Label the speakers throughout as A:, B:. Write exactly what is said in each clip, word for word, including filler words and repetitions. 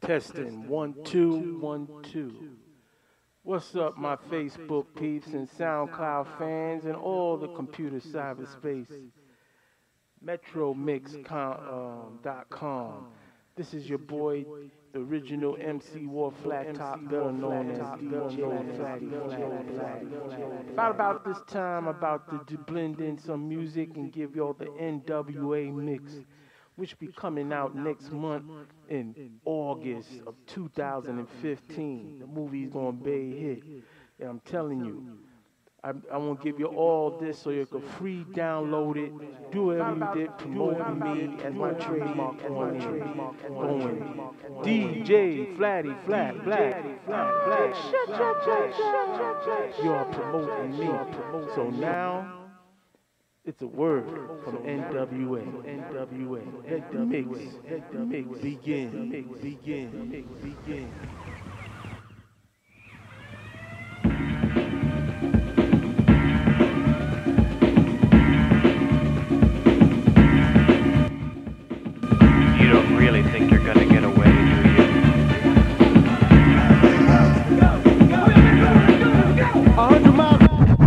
A: Testing, one, two, one, two. What's up, my Facebook peeps and SoundCloud fans and all the computer cyberspace? Metro Mix dot com. This is your boy, the original M C War Flat Top, better known as D J Flatty. About about this time, about to do- blend in some music and give y'all the N W A mix, which be coming out next month in August of two thousand fifteen. The movie's gonna be a hit. Yeah, I'm telling you. I, I want to give you all this so you can free download it. Do whatever you did, promoting me as my trademark on it. Going D J Flatty, Flat, Black, Flat, Black. You are promoting me. So now it's a word from N W A. N W A. Let the mix, let the mix begin, mix begin, mix begin.
B: You don't really think you're gonna get away, do you?
C: A hundred miles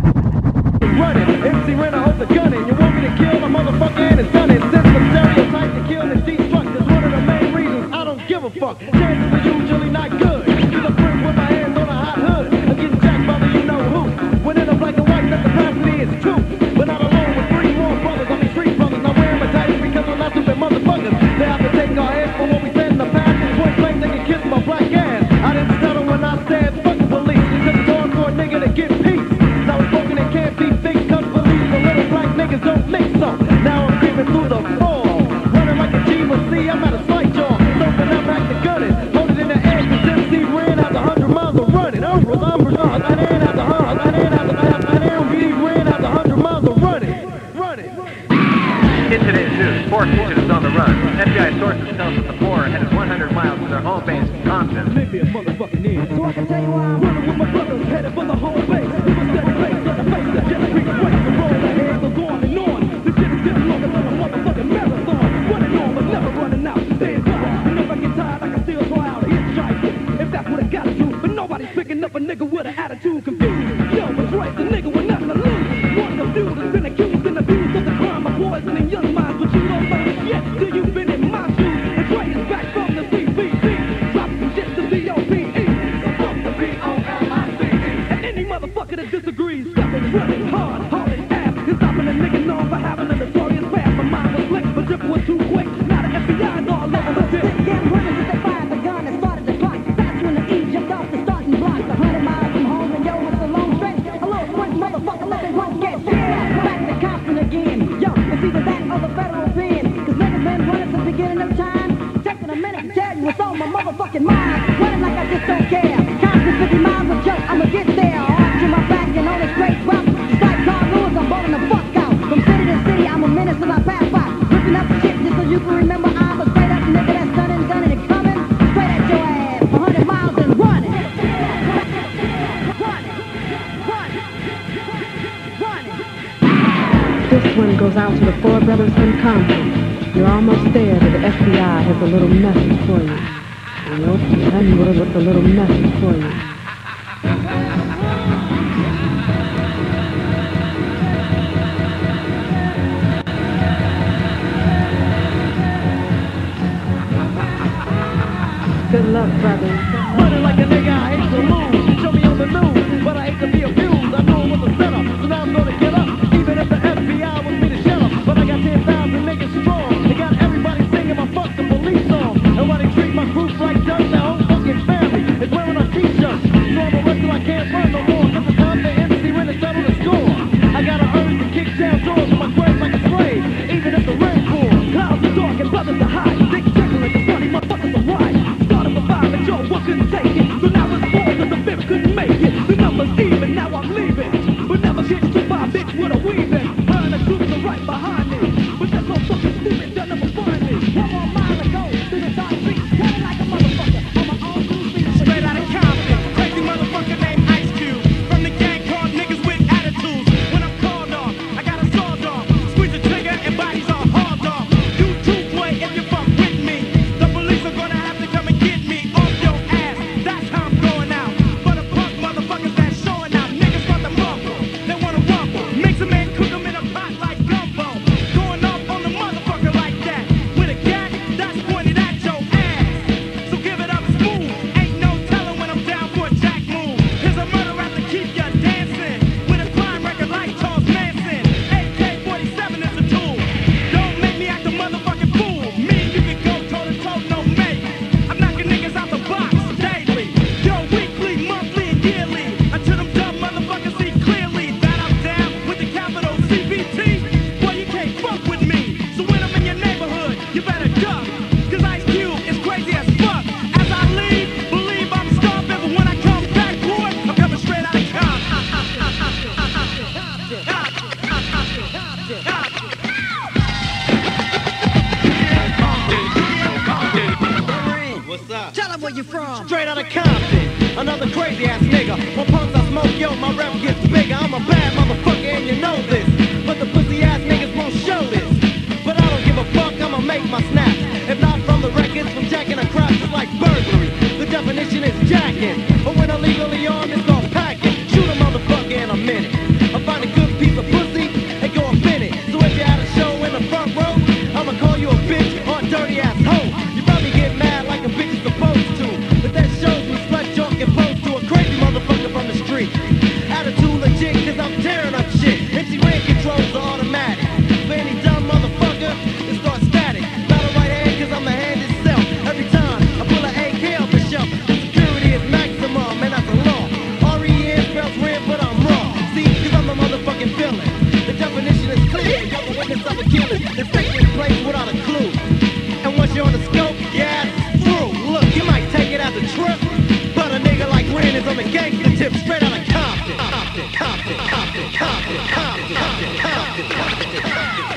C: running, M C ran a hold the gunning. You want me to kill a motherfucker and it's done it. Since the stereotype to kill and destruct is one of the main reasons I don't give a fuck. Chances are usually not good. Cause I'm friends with my hands on a hot hood. I'm getting jacked by the you know who. When in a black and white, that capacity is true. But not alone with three more brothers. I mean street brothers. Now wearing my tights because we're not stupid motherfuckers. They have to take our heads for what we said in the past. Point blank, they can kiss my black ass. I didn't settle when I said fuck the police. Cause it's hardcore nigga to get peace. Now it's broken, it can't be fixed. Cause police, the little black niggas don't mix up. Now I'm creeping through the floor. Running like a G, but see, I'm at a slight jaw. Something I'm back to gunning. Hold it in the air, cause M C ran out a hundred miles of running. I'm I'm I ran out the hundred, I ran out the I ran he ran out a hundred miles of running. Running.
B: In today's news, four fugitives on the run. F B I sources tell us that the four are headed one hundred miles to their home base in Compton.
C: Maybe a motherfucking in. So I can tell you why I'm running with my brothers, headed for the home base. We must steady face on the face that just reach away. The road ahead goes on and on. This shit is getting longer than a motherfucking marathon. Running on, but never running out. Staying quiet. And if I get tired, I can still try out a hit strike. If that's what I gotta do. But nobody's picking up a nigga with an attitude confused. Yo, it's right, the nigga with nothing to lose. One of dudes has been accused and abused of the crime of poisoning young minds. But you don't know shit till you've been in my shoes. And Dre is back from the C B C. Drop some shit to D O P E. So fuck the B O L I C E. And any motherfucker that disagrees, stepping, running hard, hauling ass. Cause stopping a nigga known for having a notorious past. My mind was slick, but drip was too quick. Now the F B I's all over the dick.
D: Damn runners as they fired the gun and started the clock. That's when the E jumped off the starting block. A hundred miles from home and yo, it's a long stretch. Hello, one motherfucker, let it one get shit. Back to Compton again. Yo, it's either that or the federal pen. Cause niggas been running since the beginning of time. Taking a minute to tell you what's on my motherfucking mind. Running like I just don't care. Compton fifty miles a joke, I'ma get there. Arch to my back and on a straight route. Just like Carl Lewis, I'm balling the fuck out. From city to city, I'm a menace till I pass by. Ripping up shit just so you can remember I'm a straight up nigga that's done and done it and coming straight at your ass. A hundred miles and running. Running. Running. Running.
E: This one goes out to the four brothers from Compton. You're almost there, but the F B I has a little message for you. And you'll tell you what a little message for you. Good luck, brothers.
C: Running like a nigga, I hate to lose. Show me on the news, but I hate to be abused. I knew it was a setup, so now I'm gonna get up. Even if the F B I was me to shut up. But I got ten thousand niggas strong. They got everybody singing my fuck the police song. And why they treat my group like dirt, the whole fucking family is wearing our t-shirts. So I'm a wrestler, I can't run no more. Cause it's time for M C Ren to settle the score. I got an urge to kick down doors in my grave like a slave. Even if the rain pours, clouds are dark and brothers are high. Dick tickling, the funny motherfuckers are right. Started for five and yo, what could
D: where you from?
C: Straight out of Compton, another crazy ass nigga. When punks I smoke, yo, my rep gets bigger. I'm a bad motherfucker and you know this, but the pussy ass niggas won't show this. But I don't give a fuck, I'ma make my snaps. If not from the records, from jacking a crap, it's like burglary. The definition is jacking, but when I'm legally armed, it's all packing. Shoot a motherfucker in a minute. I find a good piece of pussy and go up in it. So if you had a show in the front row, I'ma call you a bitch or a dirty ass hoe. You probably get mad like a bitch is supposed to, but that shows me slut junk and pose to a crazy motherfucker from the street. Attitude legit, cause I'm tearing up shit. M C Ran controls are automatic. For any dumb motherfucker, it starts static. Not a right hand, cause I'm the hand itself. Every time I pull an A K off the shelf, the security is maximum, and that's a law. R E N spells red, but I'm raw. See, cause I'm the motherfucking villain. The definition is clear. You're the witness of a killing. It's taking place without a clue. And once you're on the scope, your ass is through. Look, you might take it as a trip, but a nigga like Ren is on the gangster tip, straight out of Compton. Compton, Compton, Compton, Compton, Compton, Compton, Compton, Compton, Compton.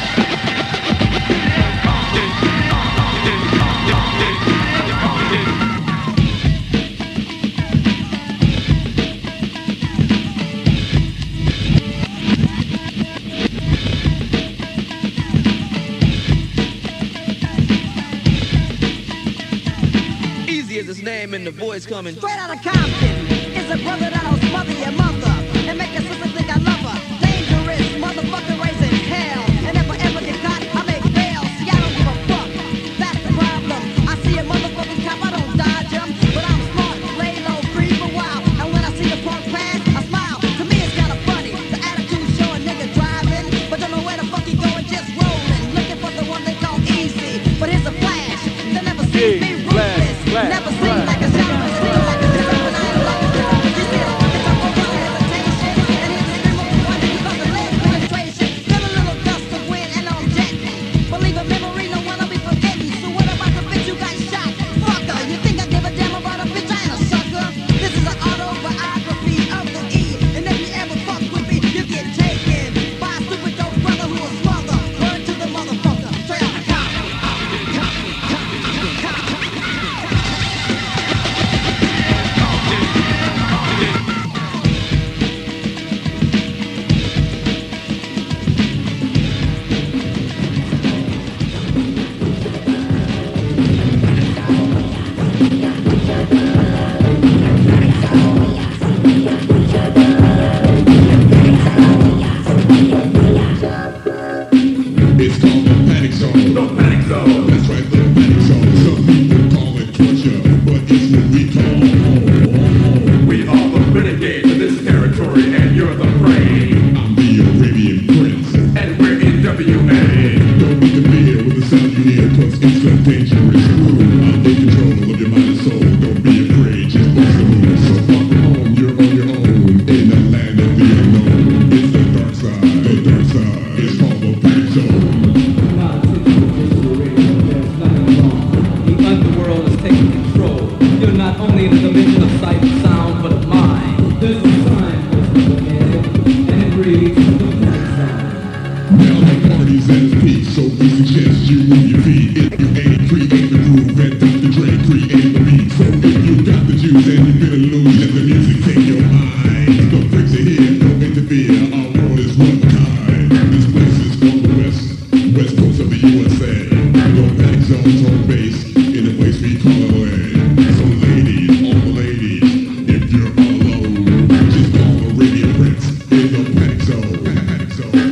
F: Easy as his name and the voice coming.
D: Straight out of Compton, it's a brother that'll smother your mother and make your sister think I love her. Dangerous motherfucker raising hell, and if I ever get caught, I make bail. See, I don't give a fuck, that's the problem. I see a motherfucking cop, I don't dodge him, but I'm smart, lay low, creep a while. And when I see the punk pass, I smile. To me it's kinda funny, the attitude show a nigga driving, but don't know where the fuck he going, just rolling. Looking for the one they call easy, but here's a flash, they never see me ruthless. Never seen like a shot, never seen like a different, but I ain't like a different. You see, it's a whole lot of hesitation, and it's a dream of one because of leg penetration. Feel a little gust of wind and I'm jetting. Believe a memory, no one I'll be forgetting. So what about the bitch you got shot? Fucker, you think I give a damn about a bitch? I ain't a sucker. This is an autobiography of the E, and if you ever fuck with me, you get taken by a stupid dope brother who will smother. Word to the motherfucker, straight out of Compton.
G: It's called the panic zone. The panic zone. That's right, the panic zone. Some people call it torture, but it's what we call home.
H: We are the renegades of this territory, and you're the prey.
G: I'm the Arabian Prince,
H: And we're N W A
G: don't be familiar with the sound you hear, cause it's so dangerous. Ooh, I'm in control of your mind and soul. Don't be afraid, just bust the move. So fuck home, you're on your own in the land of the unknown. It's the dark side, the dark side. It's called the panic zone.
I: The underworld is taking control. You're not only in the dimension of sight and sound, but of mind. There's a sign, and it reads the panic zone.
G: Now the party's at its peak, so we suggest you move your feet. If you ain't create the groove, and Doctor Dre create the beat. So if you got the juice and you feel illusion, let the music take your mind. The freaks are here, don't interfere, our world is one kind. This place is called the West, West Coast of the U S A. The panic zone's home base, in a place we call L A. So ladies, all the ladies, if you're all alone, just call the Radio Prince in the panic zone. Panic zone.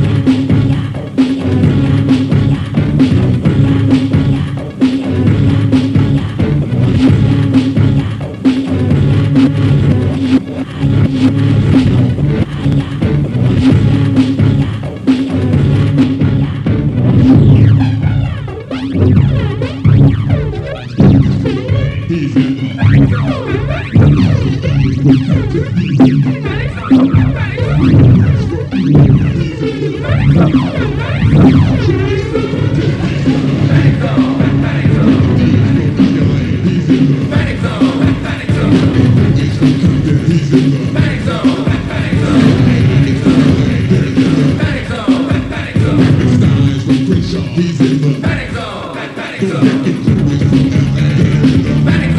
G: He's in the He's in the panic zone. Panic zone.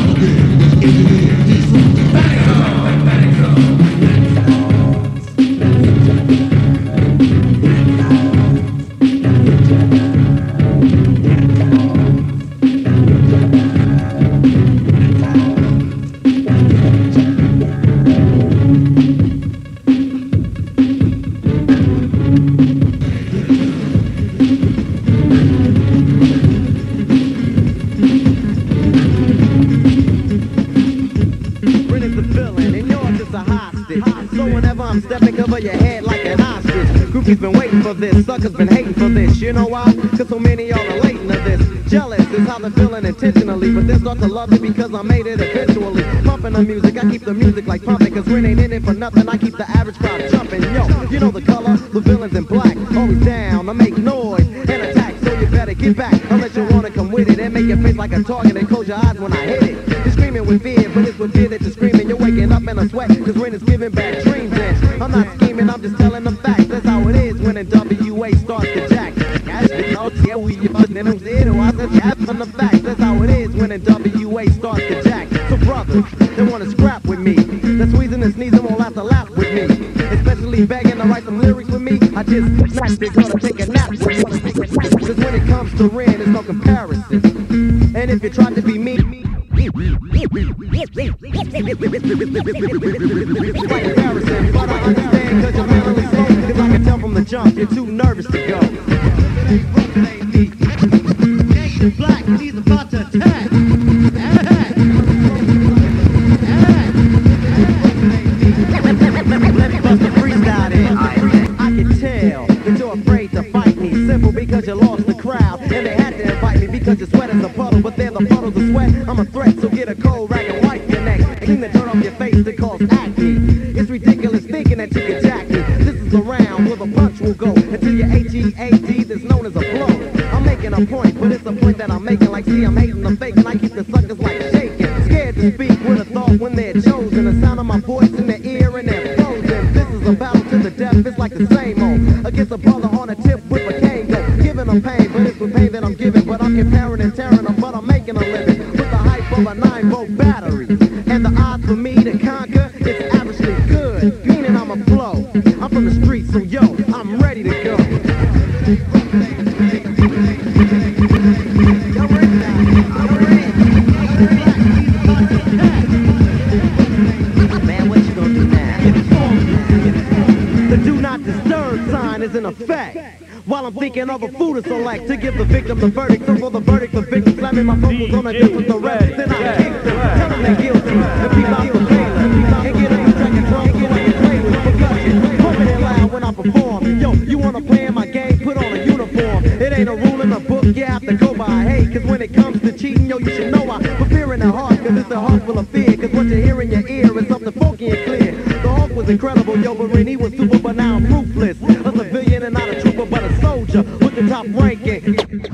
C: Groupies been waiting for this, suckers been hating for this. You know why? Cause so many y'all relating to this. Jealous is how they're feeling intentionally, but they start to love it because I made it eventually. Pumping the music, I keep the music like pumping, cause Ren ain't in it for nothing. I keep the average crowd jumping. Yo, you know the color, the villains in black, always down to make noise and attack. So you better get back unless you wanna come with it and make your face like a target and close your eyes when I hit it. You're screaming with fear, but it's with fear that you're screaming. You're waking up in a sweat, cause Ren is giving back dreams. And I'm not scheming, I'm just telling the facts. That's how it is when N W A starts to jack. Yeah, we then I'm dead, I said that's on the facts. That's how it is when N W A starts to jack. So brothers, they wanna scrap with me. They're squeezing and sneezing, won't have to laugh with me. Especially begging to write some lyrics with me. I just snatch, they're gonna take a nap with me. Cause when it comes to Ren, there's no comparison. And if you try to be me, comparison, but I understand cause you're mentally slow. Cause I can tell from the jump, you're too nervous to go. Black, he's about to attack. Attack. Let me bust a freestyle in. I can tell that you're afraid to fight me. Simple because you lost the crowd. And they had to invite me because your sweat is a puddle. But they're the puddles of sweat. I'm a threat, so get a cold rag and wipe your neck. And clean the dirt off your face that cause acne. It's ridiculous thinking that you can jack me. This is the round where the punch will go until your H E A D that's known as a blow. I'm making a point, but it's a point that I'm making. Like, see, I'm hating the fake, and I keep the suckers like shaking. Scared to speak with a thought when they're chosen. The sound of my voice in their ear and they're frozen. This is a battle to the death, it's like the same old. Against a brother on a tip with a cane go. Giving them pain, but it's with pain that I'm giving. But I'm comparing and tearing them, but I'm making a living. With the hype of a nine volt battery. And the odds for me to conquer, it's averagely good. Meaning I'm a flow. I'm from the streets, so yo, I'm ready to go. Man, what you gonna do now? The do not disturb sign is in effect. While I'm thinking of a food to select to give the victim the verdict. So for the verdict, the victim slamming my vocals on a disc with the rest. Then I kick them, tell them they're guilty, and keep out the bailiff. And get on the track and drum, get on and play with percussion. Pumping it loud when I perform. Yo, you wanna play in my game? Put on a uniform. It ain't a rule in the book, you have to go by. Hey, cause when it comes to cheating, yo, you should know I put fear in the heart, cause it's a heart full of fear. Cause what you hear in your ear is something funky and clear. The Hawk was incredible, yo, but when he was super, but now I'm ruthless. A civilian and not a trooper, but a soldier with the top ranking.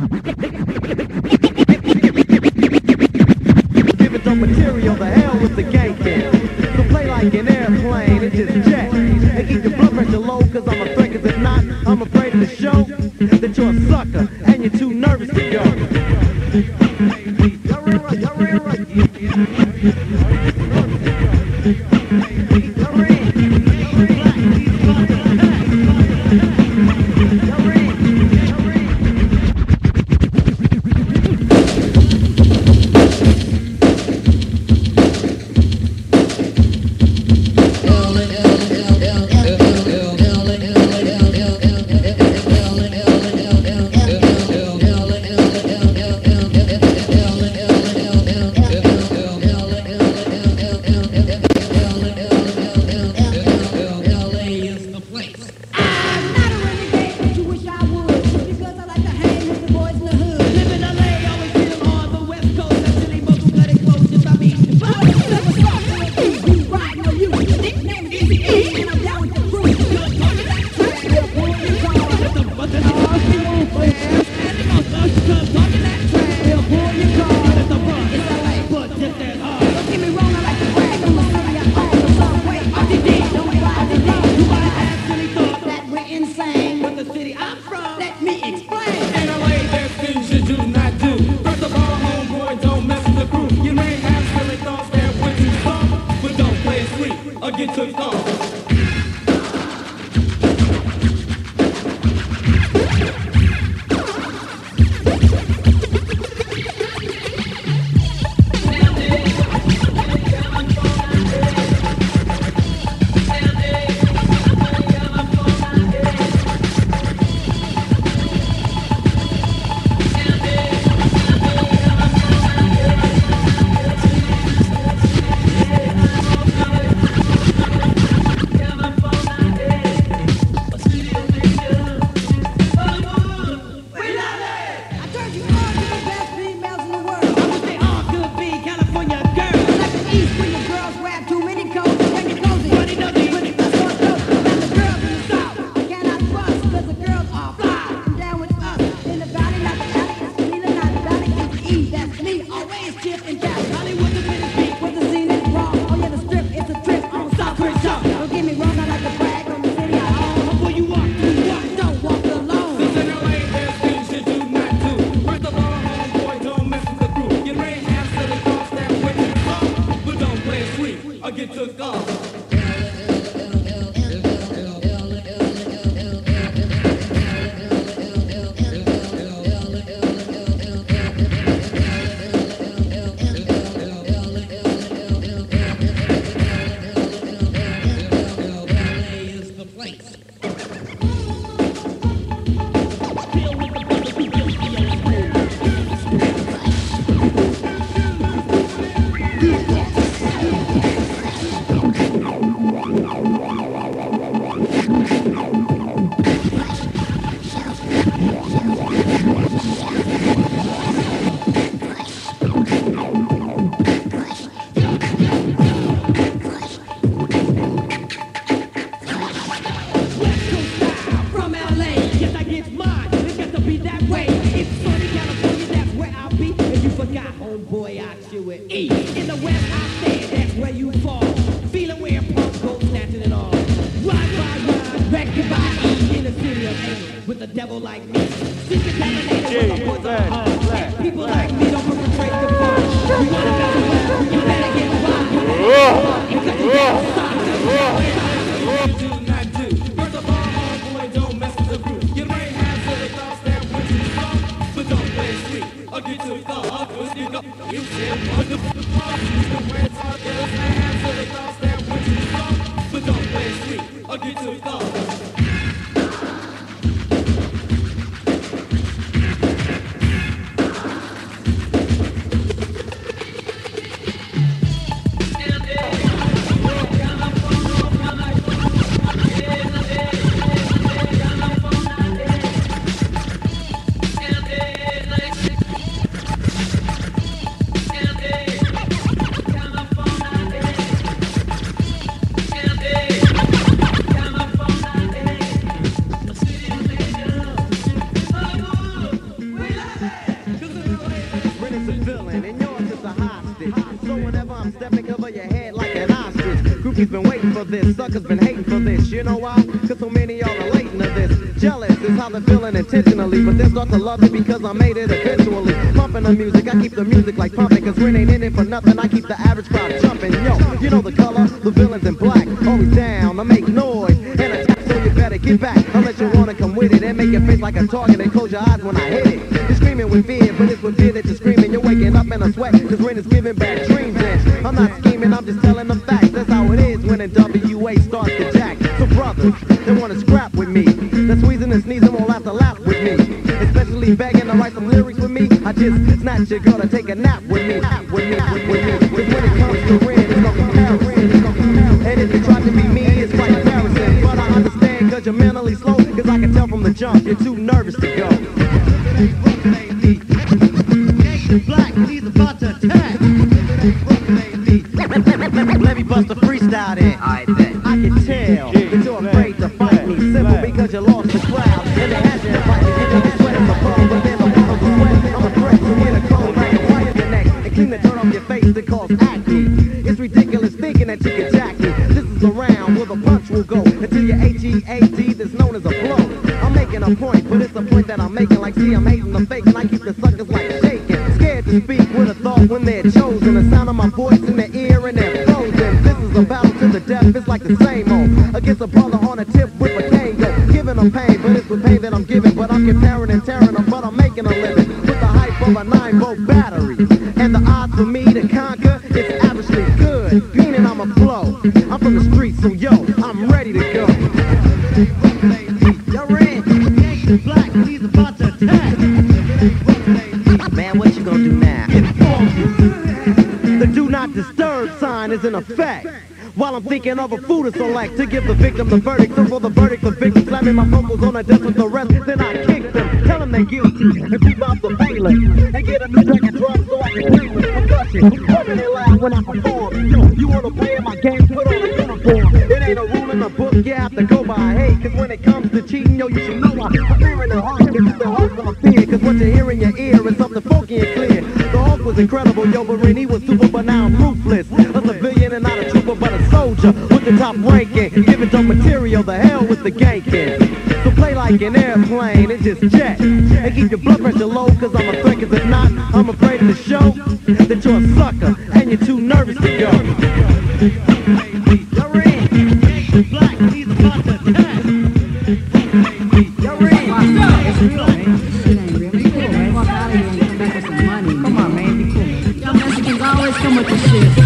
C: Give it the material, the hell with the ganking. So play like an airplane, it just jet. And keep your blood pressure low, cause I'm a threat, cause if not, I'm afraid to show that you're a sucker and you're too nervous to go.
H: N W A, there's things you do not do. First of all, homeboy, don't mess with the crew. You may have some
I: to come.
C: You've been waiting for this, suckers been hating for this. You know why? Cause so many y'all relating to this. Jealous is how they're feeling intentionally, but they start to love it because I made it eventually. Pumping the music, I keep the music like pumping, cause Ren ain't in it for nothing. I keep the average crowd jumping. Yo, you know the color, the villains in black. Always down, I make noise and attack, so you better get back. Unless you wanna come with it and make your face like a target and close your eyes when I hit it. You're screaming with fear, but it's with fear that you're screaming. You're waking up in a sweat, cause Ren is giving bad dreams. And I'm not scheming, I'm just telling them facts. That's how it is when N W A starts to jack. So brothers, they wanna scrap with me. They're squeezing and sneezing, won't have to laugh with me. Especially begging to write some lyrics with me. I just snatch your girl to take a nap with me. With me, with, with me. Cause when it comes to Ren, it's no comparison. And if you try to be me, it's quite embarrassing. But I understand cause you're mentally slow. Cause I can tell from the jump, you're too nervous to go. Black, he's about to attack. Let me bust a freestyle then. I bet. I can tell that you're afraid to fight me. Simple because you lost the crowd. And they had to invite me. You can sweat in the phone, but there's a lot of sweat. I'm a threat to get a cold like a white in your neck. And clean the dirt off your face that cause acne. It's ridiculous thinking that you can jack me. This is the round where the punch will go until your H E A D that's known as a blow. I'm making a point, but it's a point that I'm making. Like, see, I'm hating the fake, and I keep the suckers like shaking. Scared to speak with a thought when they're chosen. The sound of my voice in their ear and they're frozen. This is a battle to the death. laugh, it's like the same old. Against a brother on a tip with a tango. Giving them pain, but it's the pain that I'm giving. But I'm comparing and tearing them, but I'm making a living. With the hype of a nine volt battery. And the odds for me to conquer, it's averagely good. Meaning I'm a flow. I'm from the streets, so yo, I'm ready to go. Yo, Red, Yankee Black, he's about to attack. Man, what you gonna do now? The do not disturb sign is in effect. While I'm thinking of a food to select to give the victim the verdict. So for the verdict, the victim slamming my vocals on a desk with the rest. Then I kick them, tell them they're guilty, and keep out the bailiff. And get a new record drum so I can play with percussion. Hoping they laugh when I perform. Yo, you wanna play in my game, put on a uniform. It ain't a rule in the book, you have to go by. Hey, cause when it comes to cheating, yo, you should know I, I'm hearing the heart, cause it's the heart full of fear. Cause what you hear in your ear is something funky and clear. The Hulk was incredible, yo, but Renee was super, but now I'm ruthless. A civilian and not a trooper, but a soldier with the top ranking. Give it to material, the hell with the ganking. So play like an airplane and just jet. And keep your blood pressure low, cause I'm a threat, cause if not, I'm afraid to show that you're a sucker and you're too nervous to go. You're in, black, he's about to attack. You're in, it's real, man. Shit ain't real. Be cool, man. Walk out of here and come back with some money. Come on, man, be cool. Y'all Mexicans always come with this shit.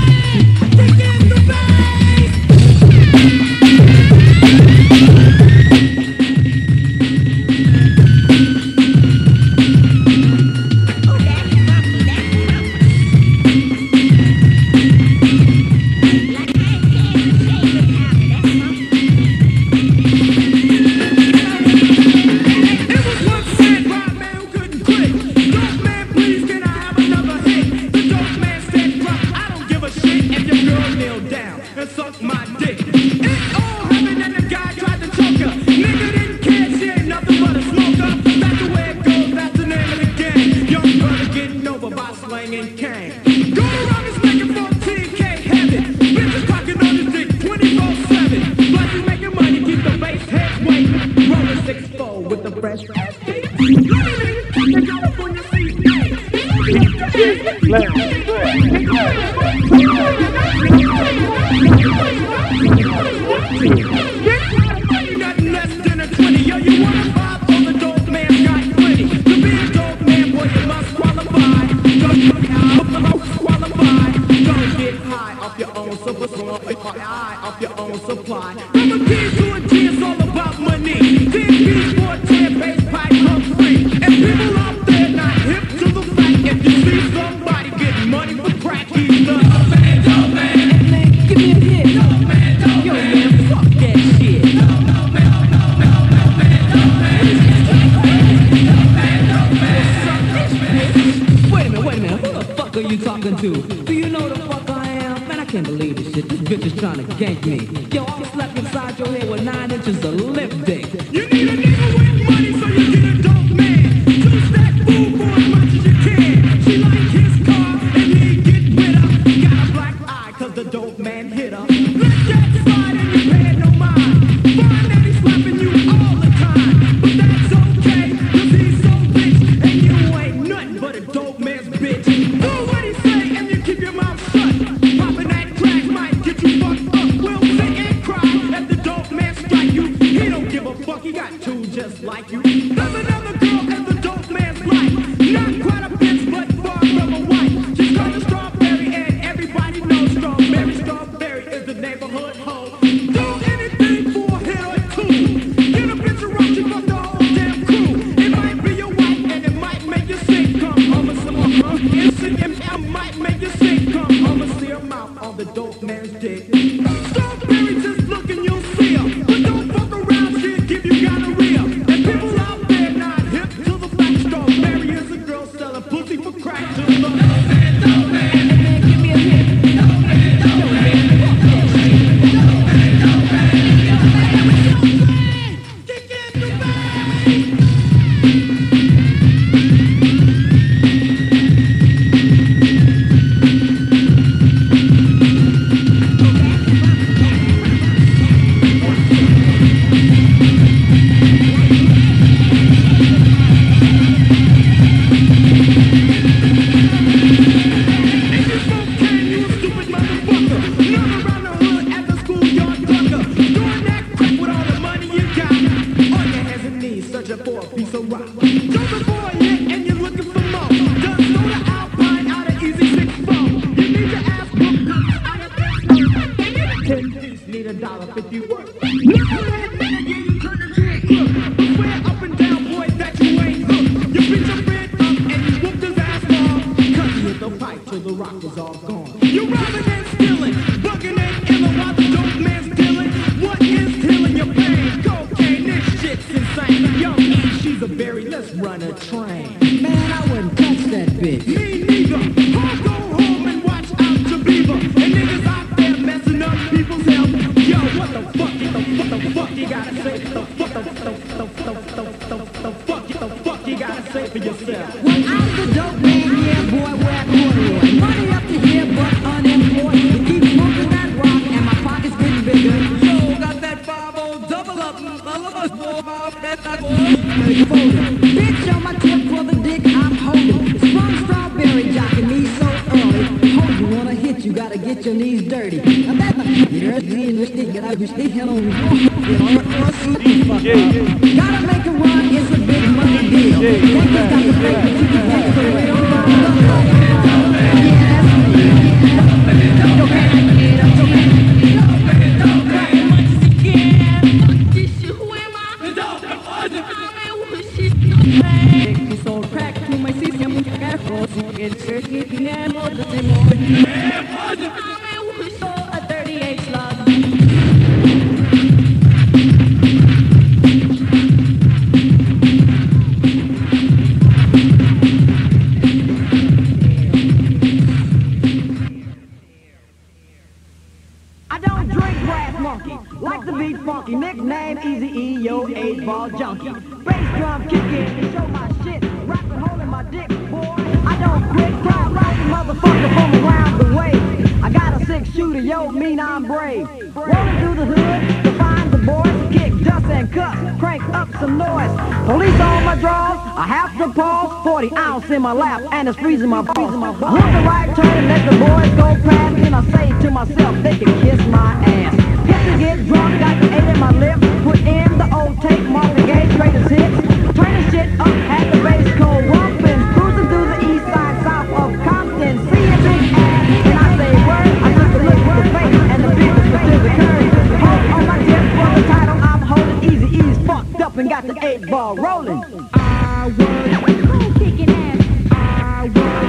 J: He got two
C: if you work. No, that nigga, yeah, you turn into a crook. I swear up and down, boy, that you ain't hooked. You beat your friend up and you whooped his ass off. Cause you hit the pipe till the rock was all gone. You robbing and stealing, bugging and illing while the dope man's dealing. What is killing your pain? Cocaine, this shit's insane. Young E, she's a berry, let's run a train.
D: Man, I wouldn't touch that bitch.
C: Me neither. I'll go home and watch out to Beaver. And niggas out there messing up people's health. Yo, what the fuck, the, what the fuck you gotta say? The fuck, the, the, the, the, the, the, the fuck, the fuck you gotta say for yourself?
D: Well, I'm the dope man, yeah, boy, wear corduroy. Money up to here, but unemployed. You keep smoking that rock, and my pocket's getting bigger.
F: Yo, got that five oh double up. All of us, boy, that's that boy.
D: Bitch on my tip for the dick I'm holding. Sprung strawberry jocking me so early. Hold you wanna hit, you gotta get your knees dirty. Now that's a you're a get out, you stay hell on me. Gotta make a run, it's a big money deal. Niggas got the fake, but you can get the real run. Like the beat funky, nickname Easy-E, yo, eight-ball junkie. Bass drum kicking to show my shit, rapping holding my dick, boy. I don't quit, cry rocking motherfucker from around the way. I got a six shooter, yo, mean I'm brave. Rolling through the hood to find the boys, kick dust and cuss, crank up some noise. Police on my drawers, I have to pause, forty ounce in my lap, and it's freezing my balls. With the right turn and let the boys go past, then I say to myself, they can kiss my ass. Get to get drunk, got the eight in my lip, put in the old tape, mark the gauge, greatest hits. Turn the shit up, had the bass cold rumpin', cruising through the east side, south of Compton, see a big ass, and I say word, I took a look at the face, and the business was to the curve. Hold on my tip for the title, I'm holding Easy-E's fucked up and got the eight ball rolling. I was cool kicking ass, I was.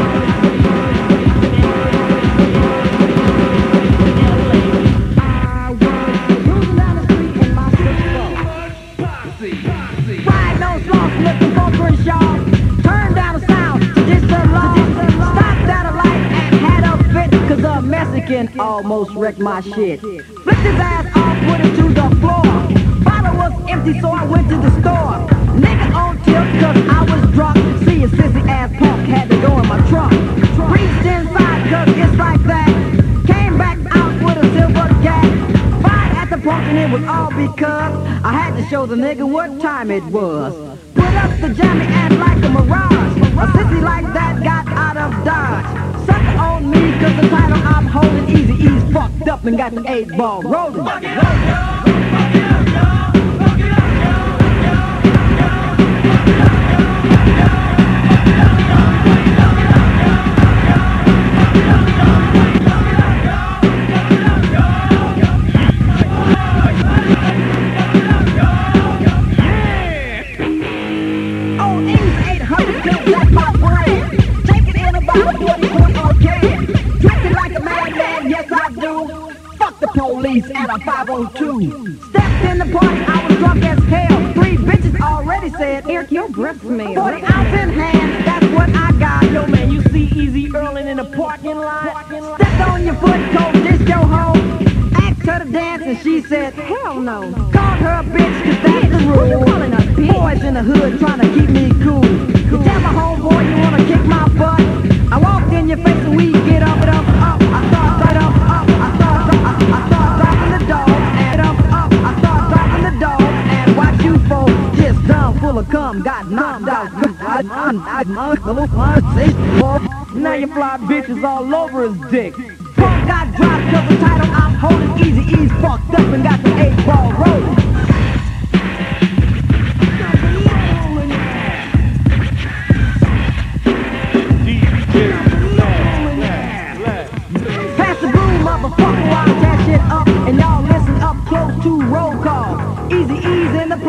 D: Mexican almost wrecked my shit. Flipped his ass off, put it to the floor. Bottle was empty, so I went to the store. Nigga on tip, cause I was drunk. See a sissy ass punk had to go in my trunk. Reached inside, cause it's like that. Came back out with a silver gat. Fired at the punk, and it was all because I had to show the nigga what time it was. Put up the jammy and like a mirage. A sissy like that got out of dodge. Sucker on me, cause the title I'm holding Easy-E's fucked up and got the eight ball rolling. Fuck it up, yo! Fuck it up, yo! Fuck it up, yo! Oh, Easy eight hundred, that's my brand. Take it in about forty point okay. Drinking like a madman, yes I do. Fuck the police at a five oh two. Stepped in the party, I was drunk as hell. Three bitches already said, Eric, your breath smells. forty ounce in hand, that's what I got. Yo man, you see Easy Earling in the parking lot. Stepped on your foot, told this your hoe. Asked her to dance and she said, hell no. Called her a bitch, cause that's the rule. You calling a bitch? Boys in the hood trying to keep me cool. You tell my homeboy you wanna kick my butt. I walked in your face and we get up and up, up. I start right up, up. I start, I, I start dropping the dog and up, up. I start dropping the dog and watch you folks just dumb full of cum, got knocked out. Now you fly bitches all over his dick. Punk got dropped cause the title I'm holding Easy-E's fucked up and got the eight ball rolling. Pass the broom, motherfucker, watch that shit up. And y'all listen up,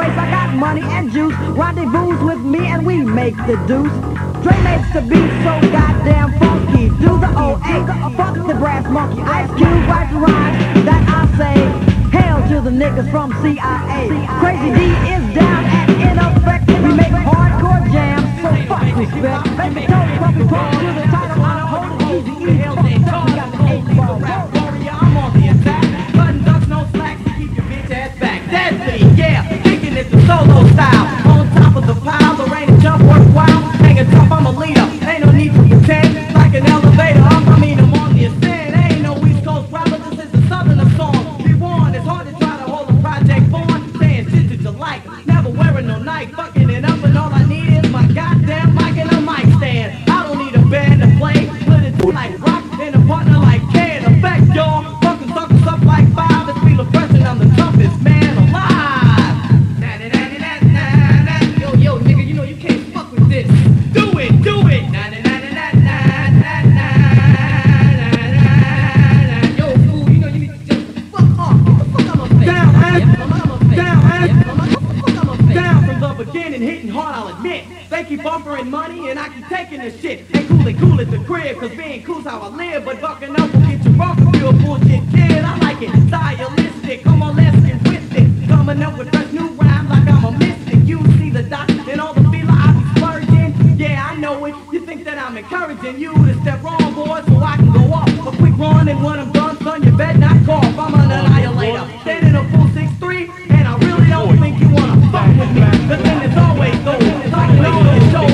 D: Anyways, I got money and juice. Rendezvous with me and we make the deuce. Dre makes the beat so goddamn funky. Do the O A, fuck the brass monkey. Ice Cube writes the rhymes that I say. Hail to the niggas from C I A. Crazy D is down and in effect. We make hardcore jams, so fuck respect. Let me go from the ball to the title. I'm holding easy. We got the eight ball.
F: I'm on the attack. Button ducks, no slacks to keep your bitch ass back. Deadly, yeah. Thinking it's a solo style. On top of the pile, the rain and jump worthwhile. Hanging tough, I'm a leader. Ain't no need to pretend. Like an elevator, I'm, I mean, I'm on the ascent. Ain't no East Coast rapper, this is a southerner song. Be warned, it's hard to try to hold a project on. Saying shit that you like. Never wearing no Nike. Fucking it up, and all I need is my goddamn mic and a mic stand. I don't need a band to play. Put it like rock and a partner like K in effect, y'all. Fucking suckers up like five. It's feel oppression, I'm the toughest man alive. Nah, nah, nah, nah, nah, nah. Yo, yo, nigga, you know you can't fuck with this. Do it, do it. Nah, nah, nah, nah, nah, nah, nah, nah, nah. Yo, fool, you know you need to just fuck off. Get the fuck out of my face. Down, man. Get the fuck out of my face. Down, man. Get the fuck out of my face. Down from the beginning, hitting hard, I'll admit. They keep offering money and I keep taking this shit. Ain't cool and cool at the crib, cause being cool's how I live. But fucking up will get you wrong if you a bullshit kid. I like it stylistic, come on, let's get with it. Coming up with fresh new rhymes like I'm a mystic. You see the dots and all the feeler I be splurging. Yeah, I know it, you think that I'm encouraging you to step wrong, boy, so I can go off. A quick run and when I'm done, son, you bet not cough. I'm an annihilator, standing a full six three, and I really don't think you wanna fuck with me. The thing is always gold, it's like an always show.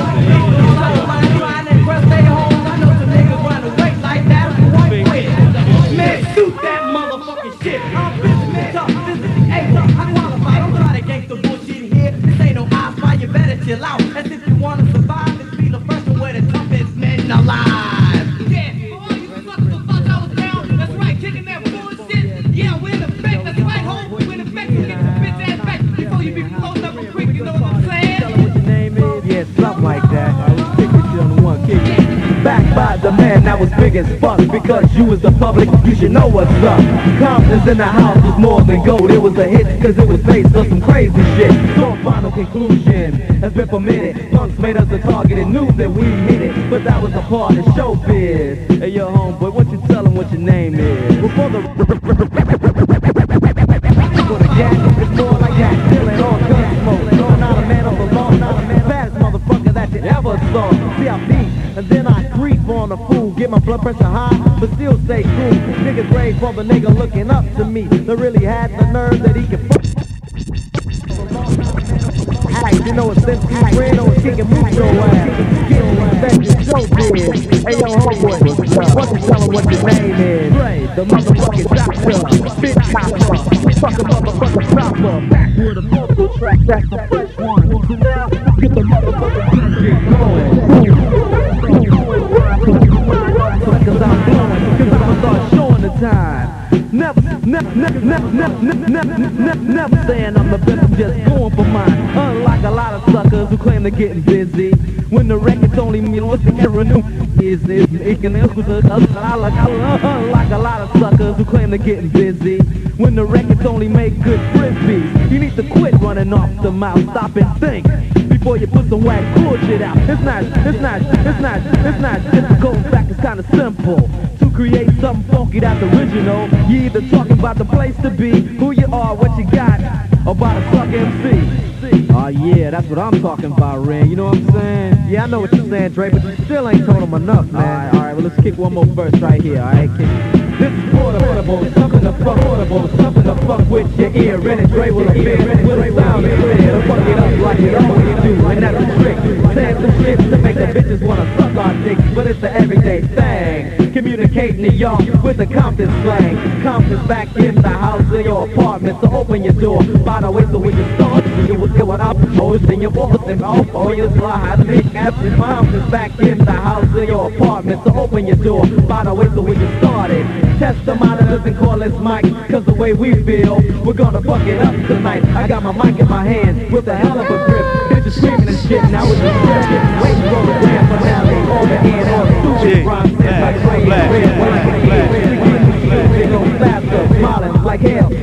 F: Trying to impress they hoes, I know some niggas run away like that. White quit. Man, shoot that motherfucking shit. I'm physically tough, physically A tough. I qualify, don't try to gangster bullshit here. This ain't no I spy, you better chill out. As if you wanna survive, this be the first one where the toughest men alive. Yeah, boy, you suckers the fuck I was down. That's right, kicking that bullshit. Yeah, we're in effect, that's right, home. We're in effect, you get your bitch ass back before you be closed up real quick, you know what I'm saying?
C: Tell them what your name is. Yeah, something like that. I was kicking shit on the one kick. Backed by the man that was big as fuck. Because you was the public, you should know what's up. Confidence in the house was more than gold. It was a hit cause it was based on some crazy shit. So final conclusion has been permitted. Punks made us a target and knew that we hit it. But that was a part of showbiz. Hey yo homeboy, what you tell them what your name is? Before the for the gas, it's more like that. Stealing all gun smoke. No, not a man on the law, not a man. Baddest motherfucker that you ever saw. See I beat, and then I creep on a fool. Get my blood pressure high, but still stay cool. Niggas brave for the nigga looking up to me. That really had the nerve that he could fuck. Hey, you know it's them two friend or it's kicking move your ass. Get respect your showbiz. Hey yo homeboy, what you tell him what your name is? Dre, the motherfucking doctor, big copper, fucking motherfucking proper. Backward a vocal track, that's the fresh one. So now, get the motherfucking D J going. Cause I'm blowing, cause I'ma start showing the time. Never, never, never, never, never, never, never, never saying I'm the best, I'm just going for mine. Unlike a lot of suckers who claim they're getting busy, when the record's only me, what's the renew? Is this making it? Unlike a lot of suckers who claim they're getting busy, when the records only make good frisbees. You need to quit running off the mouth, stop and think before you put some whack bullshit out. It's not, it's not, it's not, it's not difficult. In fact, it's kind of simple to create something funky that's original. You either talking about the place to be, who you are, what you got, or about a suck M C. Oh yeah, that's what I'm talking about, Ren. You know what I'm saying? Yeah, I know what you're saying, Dre, but you still ain't told him enough, man. Alright, alright, well let's kick one more verse right here, alright? This is portable, something to fuck, portable, something to fuck with your ear. Ren and Dre will appear with a sound clear to fuck it up like it always do, and that's the trick. Saying some shit to make the bitches wanna suck our dicks, but it's the everyday thing. Communicating to y'all with the Compton slang. Compton's back in the house in your apartment, so open your door. By the way, so when you start, you will get what I'm posting your balls and all for your slide. Big Captain Compton's back in the house in your apartment, so open your door. By the way, so when you started, test the monitors and call this mic, cause the way we feel, we're gonna fuck it up tonight. I got my mic in my hand with a hell of a grip. Bitches screaming and shit, now it's a script. Waiting for the grand finale, all the hand, all the stupid rhymes. Like black, black, black, black, black, black, black, black, black, black, black, black, black, black, black, black, black, like hell.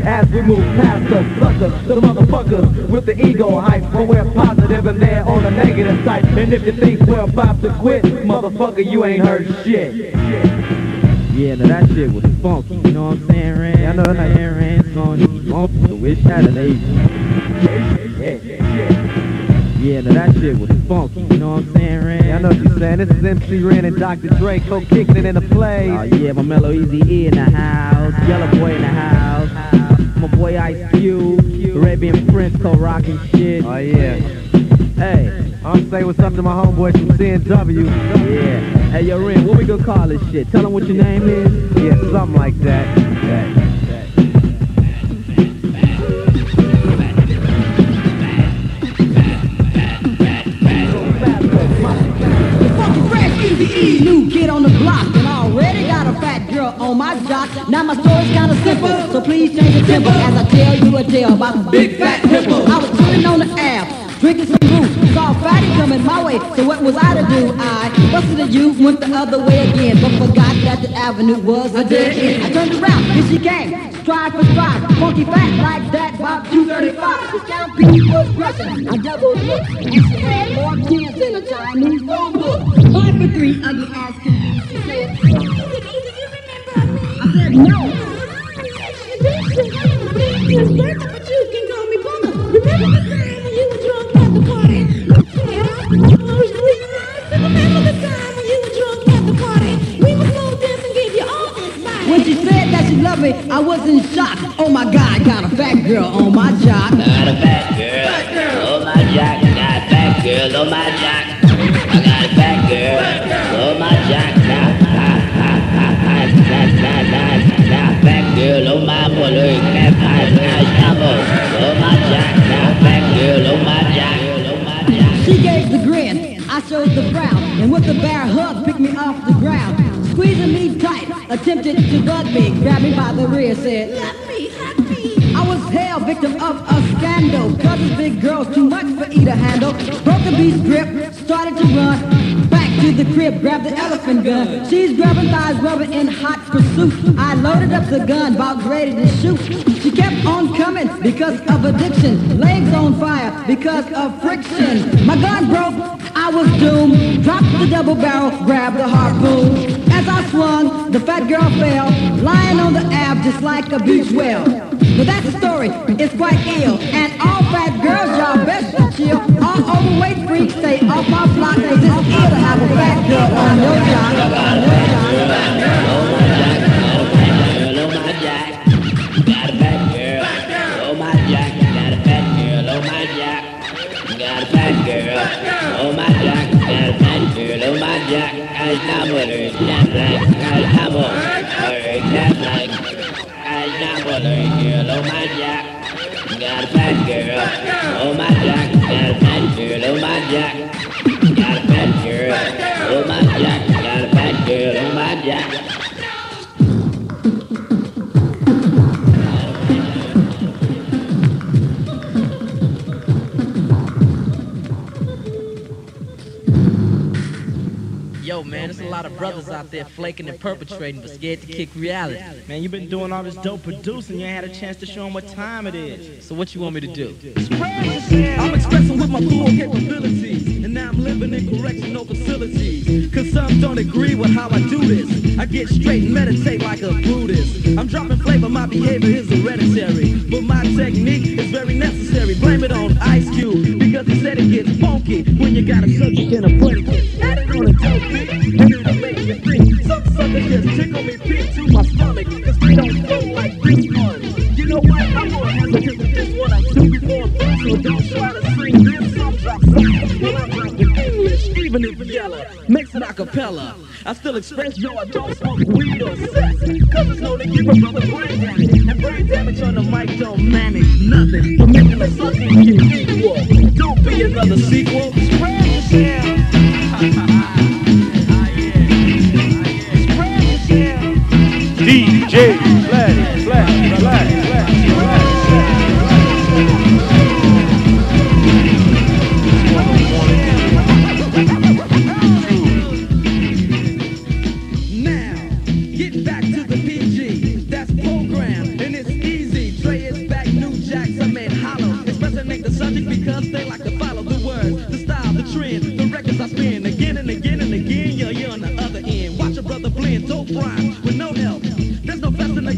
C: as we move past the suckers, the motherfuckers with the ego hype. When we're positive and they're on the negative side. And if you think we're about to quit, motherfucker, you ain't heard shit.
J: Yeah, now that shit was funky, you know what I'm saying, Ran? I know that Ran's going to funky, so wish had an agent. Yeah, now that shit was funky, you know what I'm saying, Ran?
C: Yeah, I know what you're saying. This is M C Ren and Doctor Dre, co-kicking it in the play.
J: Oh yeah, my Mellow Easy E in the house, Yellow Boy in the house, my boy Ice Cube, Arabian Prince co-rocking shit.
C: Oh yeah.
J: Hey,
C: I'm say what's up to my homeboys from C N W.
J: Yeah. Hey, yo, Ren, what we gonna call this shit? Tell them what your name is?
C: Yeah, something like that. that.
D: New kid on the block and already got a fat girl on my jock. Now my story's kinda simple, so please change the tempo as I tell you a tale about some big fat hippo. I was chilling on the app, drinking some roof, saw Flatty coming my way, so what was I to do? I busted the youth, went the other way again, but forgot that the avenue was a dead end. I turned around, here she came, stride for stride, funky fat like that, about two thirty-five. The sound piece was rushing, I doubled looked, and she had more tears than a Chinese phone book. Five for three, ugly ass can be, she said, do you remember me? I said, no. But you can call me Bummer. Remember the time when you were drunk at the party? Remember the time when you were drunk at the party? We were so dance and gave you all this body. When she said that she loved me, I was in shock. Oh my God, I got a fat girl on my jock.
K: Got a fat girl, on my jock. Got a fat girl on my jock. I got a fat girl, on my jock. Got a fat girl on my boy. Got a fat girl on my jock. Got a fat girl on my jock.
D: She gave the grin, I showed the frown, and with a bear hug picked me off the ground. Squeezing me tight, attempted to bug me, grabbed me by the rear, said, "Let me, let me." I was hell victim of a scandal, cause this big girl's too much for E to handle. Broke the beast grip, started to run, back to the crib, grabbed the elephant gun. She's grabbing thighs, rubbing in hot pursuit. I loaded up the gun, about ready to shoot. She kept on coming because of addiction, legs on fire because of friction. My gun broke, I was doomed, dropped the double barrel, grabbed the harpoon. As I swung, the fat girl fell, lying on the ab just like a beach whale. But that's the story, it's quite ill, and all fat girls, y'all best to chill. All overweight freaks, stay off my block, cause it's ill to have a fat girl on your jock. On your jock.
K: Got a fat girl on my jock. Got a fat girl on my jock. Got a fat girl on my jock. Got a fat girl on my jock. I stop with her, stop like, I stop with her, stop like, I stop with her, girl on my jock. Got a fat girl on my jock. Got a fat girl on my jock. Got a fat girl on my jock. Got a fat girl on my jock.
L: Yo, man, there's a lot of brothers out there flaking and perpetrating, but scared to kick reality. Man, you've been doing all this dope producing, you ain't had a chance to show them what time it is. So what you want me to do?
I: I'm expressing with my full capabilities, and now I'm living in correctional facilities. Cause some don't agree with how I do this. I get straight and meditate like a Buddhist. I'm dropping flavor, my behavior is hereditary, but my technique is very necessary. Blame it on Ice Cube, because he said it gets funky when you got a subject and a predicate. Add it on a dope beat, and it'll make you think. Some suckers just tickle me pink to my stomach, cause they don't flow like this one. You know what, I'm more hesitant with this one. I'm too form, so don't try to sing this. Some drop something, well I'm dropping English, even if yellow, mixed an acapella. I still express, yo, I don't smoke weed or sex, cause it's known to give a brother brain damage, and brain damage on the mic don't manage nothing, but making the sucking get equal. Don't be another sequel, spread yourself.
A: D J Flatty, Flatty, Flatty, Flatty,
I: Now, get back to the P G, that's program, and it's easy, Dre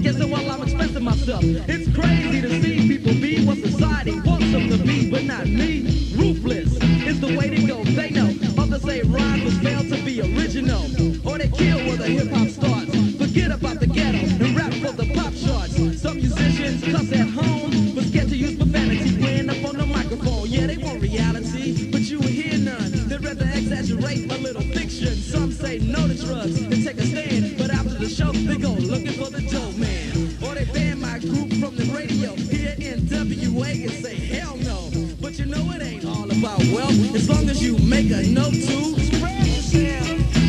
F: guessing while I'm expressing myself. It's crazy to see people be what society wants them to be, but not me. Ruthless is the way to go. They know others say rhyme was failed to be original, or they kill where the hip hop starts. Forget about the ghetto and rap for the pop charts. Some musicians cuss at home, but scared to use profanity when up on the microphone. Yeah, they want reality, but you hear none. They'd rather exaggerate a little fiction. Some say no to drugs and take a stand, but after the show they go looking for the dope man. Or they ban my group from the radio here in N W A and say hell no. But you know it ain't all about wealth, as long as you make a note to spread yourself.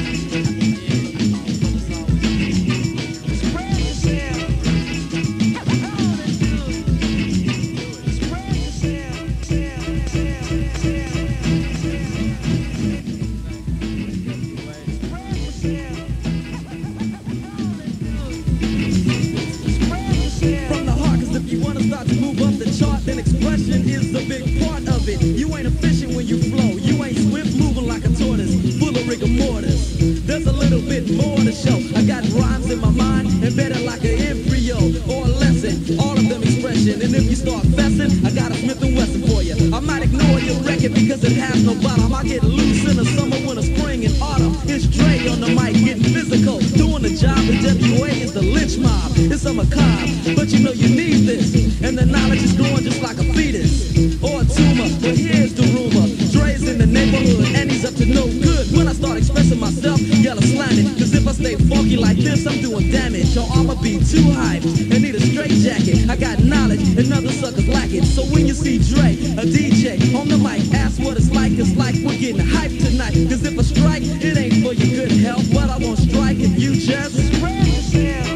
F: Then expression is a big part of it. You ain't efficient when you flow. You ain't swift moving like a tortoise, full of rigor mortis. There's a little bit more to show. I got rhymes in my mind, embedded like an embryo or a lesson. All of them expression. And if you start fessing, I got a Smith and Wesson for you. I might ignore your record because it has no bottom. I get loose in the summer, winter, spring, and autumn. It's Dre on the mic, getting physical, doing the job. The N W A is the lynch mob. It's a macabre, but you know you need this. And the knowledge is growing just like a fetus or a tumor. But here's the rumor: Dre's in the neighborhood and he's up to no good. When I start expressing myself, yellow slanted. Cause if I stay funky like this, I'm doing damage. Or I'ma be too hyped and need a straight jacket. I got knowledge and other suckers lack it. So when you see Dre, a D J on the mic, ask what it's like. It's like we're getting hyped tonight. Cause if I strike, it ain't for your good health, but I won't strike if you just spread yourself.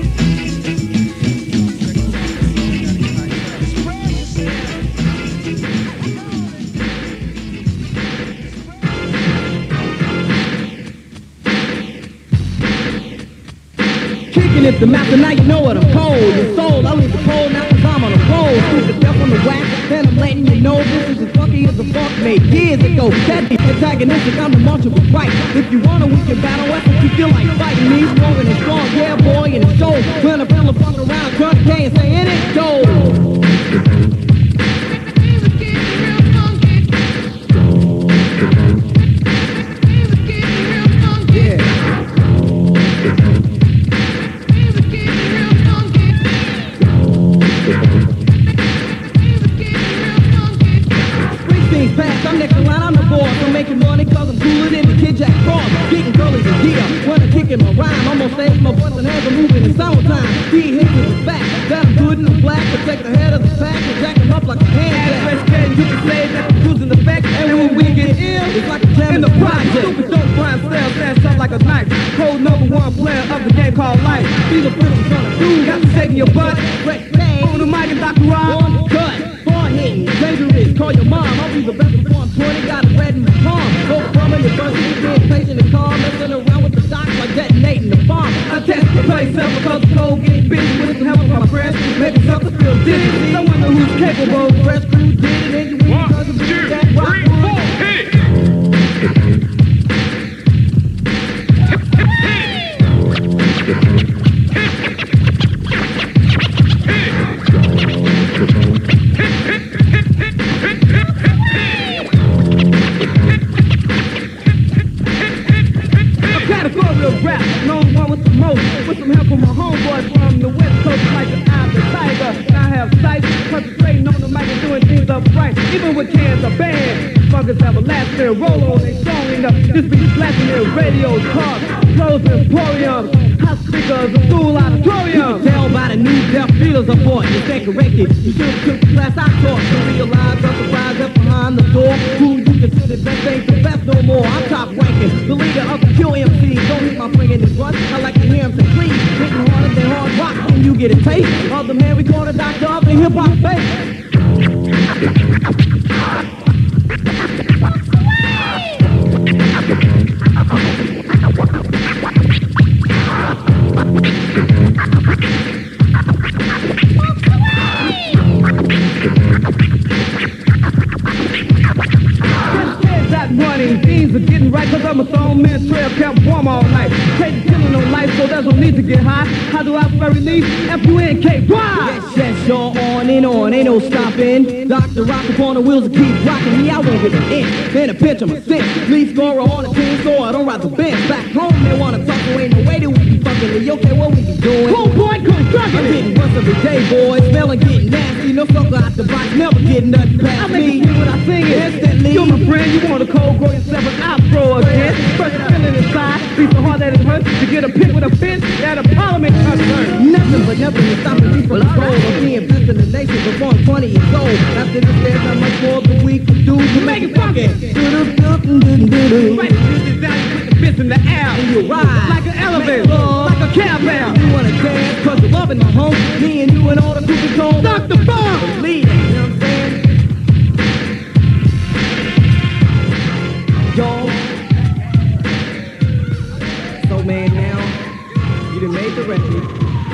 C: It's the master, now you know what I'm cold. Your soul, I leave the cold, now cause I'm on a roll. Shoot the death on the wax, then I'm letting you know this is as funky as the funk made years ago. That be antagonistic, I'm the march of a right. If you wanna, we can battle, that's what you feel like fighting me. Stronger and strong, yeah boy, and it's gold. When I feel a fuck around, crunch K and say, and it's gold. I'm next around, I'm the boss. I'm making money cause I'm cooler than the Kid Jack Cross. Getting girlies in gear when I'm kicking my rhyme. I'm on stage, my voice and hands are moving in summertime. He hits with the fact that I'm good in the black. Protect the head of the pack and jack him up like a hand jack. You can say that I'm using the fact. And when we get ill, it's like a jam in the project. Stupid dope rhyme style, stand up like a knife. Cold number one player of the game called life. These are films on the dude, got to shaking your butt. On the mic and Doctor Rob. Cut, hard hitting, dangerous, call your mom. I'll be the best perform twenty, got it red in the palm. Overcoming the first, being patient and calm. Messing around with the docs like detonating the bomb. I test the place, self because the cold getting busy with some help from my friends. Making something feel dizzy. I wonder who's capable. Fresh crew did it, and you win because of you. That rock four, hit it! Rap, known one with the most, with some help from my homeboys from the west coast, like an eye of the tiger. I have sight, concentrating on the mic and doing things upright. Even with cans of band, fuckers have a last their roll on they song enough. This be flashing their radios, cars, clothes, emporiums, hot speakers, a school auditorium. You can tell by the new deaf feelers I bought. You stay corrected, you should have took the class I taught to realize I'm surprised up behind the door. Who you consider best ain't the best no more. I'm top ranking, the leader of the Q M C. Don't hit my finger in the front. I like to hear him say please. Hitting harder than hard rock when you get a taste of the man we call the doctor of the hip hop face. Running, things are getting right cause I'm a thrown man trail, kept warm all night. Take the killing on life so there's no need to get high. How do I very least? If you ain't
F: ain't no stopping. Doctor Rock upon the wheels and keep rocking me. I won't give an inch. In a pinch, I'm a six. Lead scorer on the team, so I don't ride the bench. Back home, they wanna talk, so ain't no way that we be fucking with. Okay, what we be doing?
C: Cool boy, come sucking
F: I'm
C: it.
F: getting bust every day, boys. Smelling, getting nasty. No sucker out the box, never getting nothing past
C: I make
F: me.
C: it feel when I sing it.
F: Instantly.
C: You're my friend, you want a cold, grow yourself an outro again. First feeling inside, be so hard that it hurts. To get a pick with a pin, that a parliament concern.
F: Nothing but nothing is stopping me from the goal of being best in the nation before I'm twenty years old. After this, there's not much more the week to do to make it funky. Do-do-do-do-do-do.
C: Right, this is how you put the fist in the air.
F: And you ride
C: Like an elevator, like a caravan.
F: You wanna dance, cause you're loving the home. Me and you and all the people called
C: Doctor Bomb.
F: Lead it, you know what I'm saying? Y'all. So man, now, you done made the record.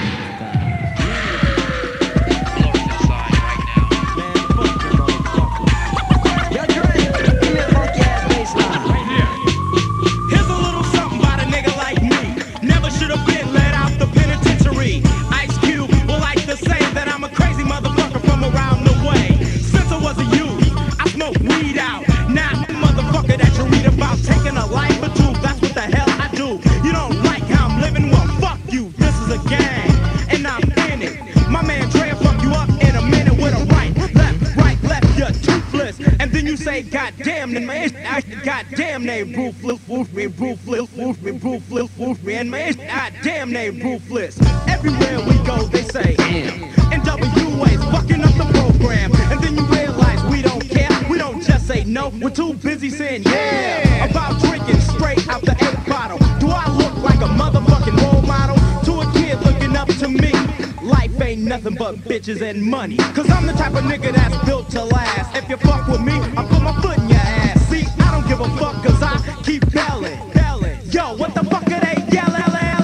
M: Here's a little something about a nigga like me. Never should have been let out the penitentiary. Ice Cube will like to say that I'm a crazy motherfucker from around the way. Since I was a youth, I smoked weed out. Now I'm a motherfucker that you read about taking a life or two. That's what the hell I do. You don't like how I'm living? Well, fuck you. This is a gang, and I'm in it. My man Dre will fuck you up in a minute with a right, left, right, left. You're toothless, and then you say, goddamn, then my goddamn name ruthless, ruthless, ruthless, ruthless, ruthless, ruthless, and my goddamn name ruthless. Everywhere we go, they say, damn. N W A's fucking up the program, and then you realize we don't care. We don't just say no. We're too busy saying yeah about drinking straight out the eight bottle. Do I look like a motherfucking role model to a kid looking up to me? Life ain't nothing but bitches and money. Cause I'm the type of nigga that's built to last. If you fuck with me, I put my foot in your ass. See, I don't give a fuck cause I keep belling. Yo, what the fuck are they yelling?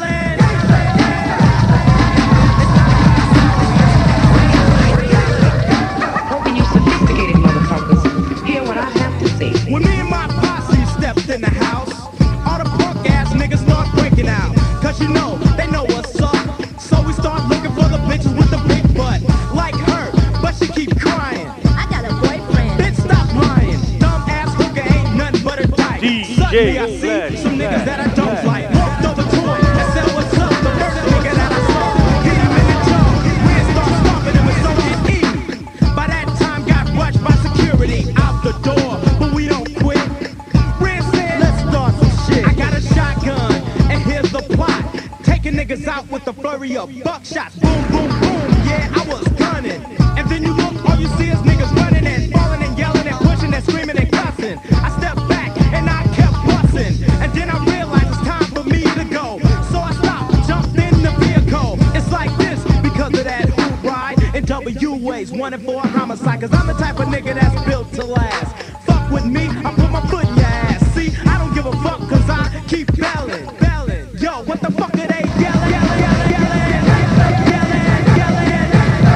N: Hoping you sophisticated motherfuckers hear what I have to say.
M: When me and my posse stepped in the house, all the punk ass niggas start breaking out. Cause you know, they know what's up. So we start looking for the bitches with the big butt. Like her, but she keep crying.
O: I got a boyfriend.
M: Bitch, stop lying. Dumb ass hooker ain't nothing but a dyke. Suddenly I see some niggas that I don't like. Walked over to him and said, what's up? The first nigga that I saw, hit him in the jaw. We start stomping him and so did he. By that time got rushed by security out the door, but we don't quit. Red said, let's start some shit. I got a shotgun and here's the plot. Taking niggas out with the flurry of buckshots. Boom, boom, boom, yeah, I was gunning. And then you look, all you see is niggas running and falling and yelling and pushing and screaming and cussing. I stepped back and I kept busting. And then I realized it's time for me to go. So I stopped, jumped in the vehicle. It's like this because of that hoop ride. N W A's wanted for a homicide. Cause I'm the type of nigga that's built to last. Fuck with me, I put my foot in your ass. See, I don't give a fuck cause I keep belling. Belling. Yo, what the fuck are they yelling? Yelling, yelling, yelling, yelling, yelling, yelling.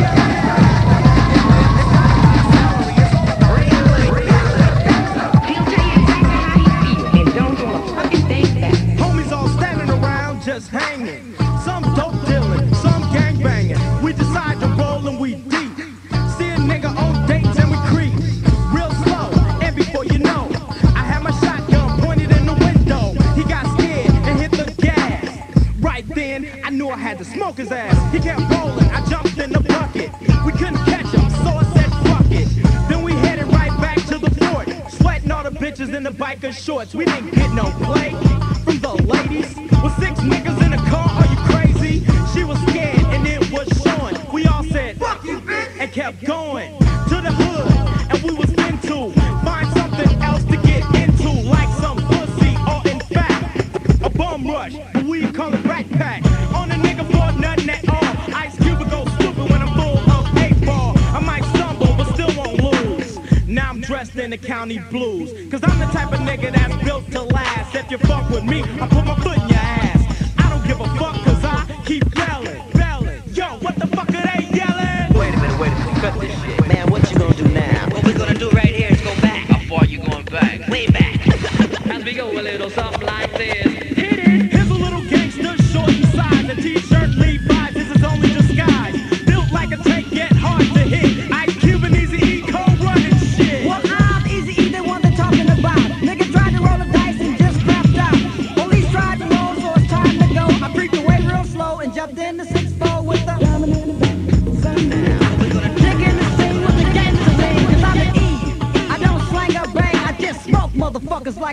M: Homies all standing around just hanging. Some dope dealing, some gang banging. We decide to roll and we deep. See a nigga on dates and we creep. Real slow, and before you know, I had my shotgun pointed in the window. He got scared and hit the gas. Right then, I knew I had to smoke his ass. He kept rolling, I jumped in the bucket. We couldn't catch him, so I said fuck it. Then we headed right back to the fort, sweating all the bitches in the biker shorts. We didn't get no play from the ladies. With six niggas in a car, are you crazy? She was scared and it was showing. We all said fuck you, bitch, and kept going to the hood. And we was into find something else to get into, like some pussy or in fact a bum rush. But we call it rat pack. On a nigga for nothing at all. Ice Cube would go stupid when I'm full of eight ball. I might stumble but still won't lose. Now I'm dressed in the county blues. Cause I'm the type of nigga that's built to last. If you fuck with me, I put my foot in your ass. I don't give a fuck cause I keep yelling, yelling. Yo, what the fuck are they yelling?
P: Wait a minute, wait a minute, cut this shit. Man, what you gonna do now?
N: What we're gonna do right here is go back.
P: How far you going back?
N: Way back. As we go a little something like this. Hit it.
M: Here's a little gangster short in size. A t-shirt Levi's is his only disguise. Built like a tank, yet hard to hit. Ice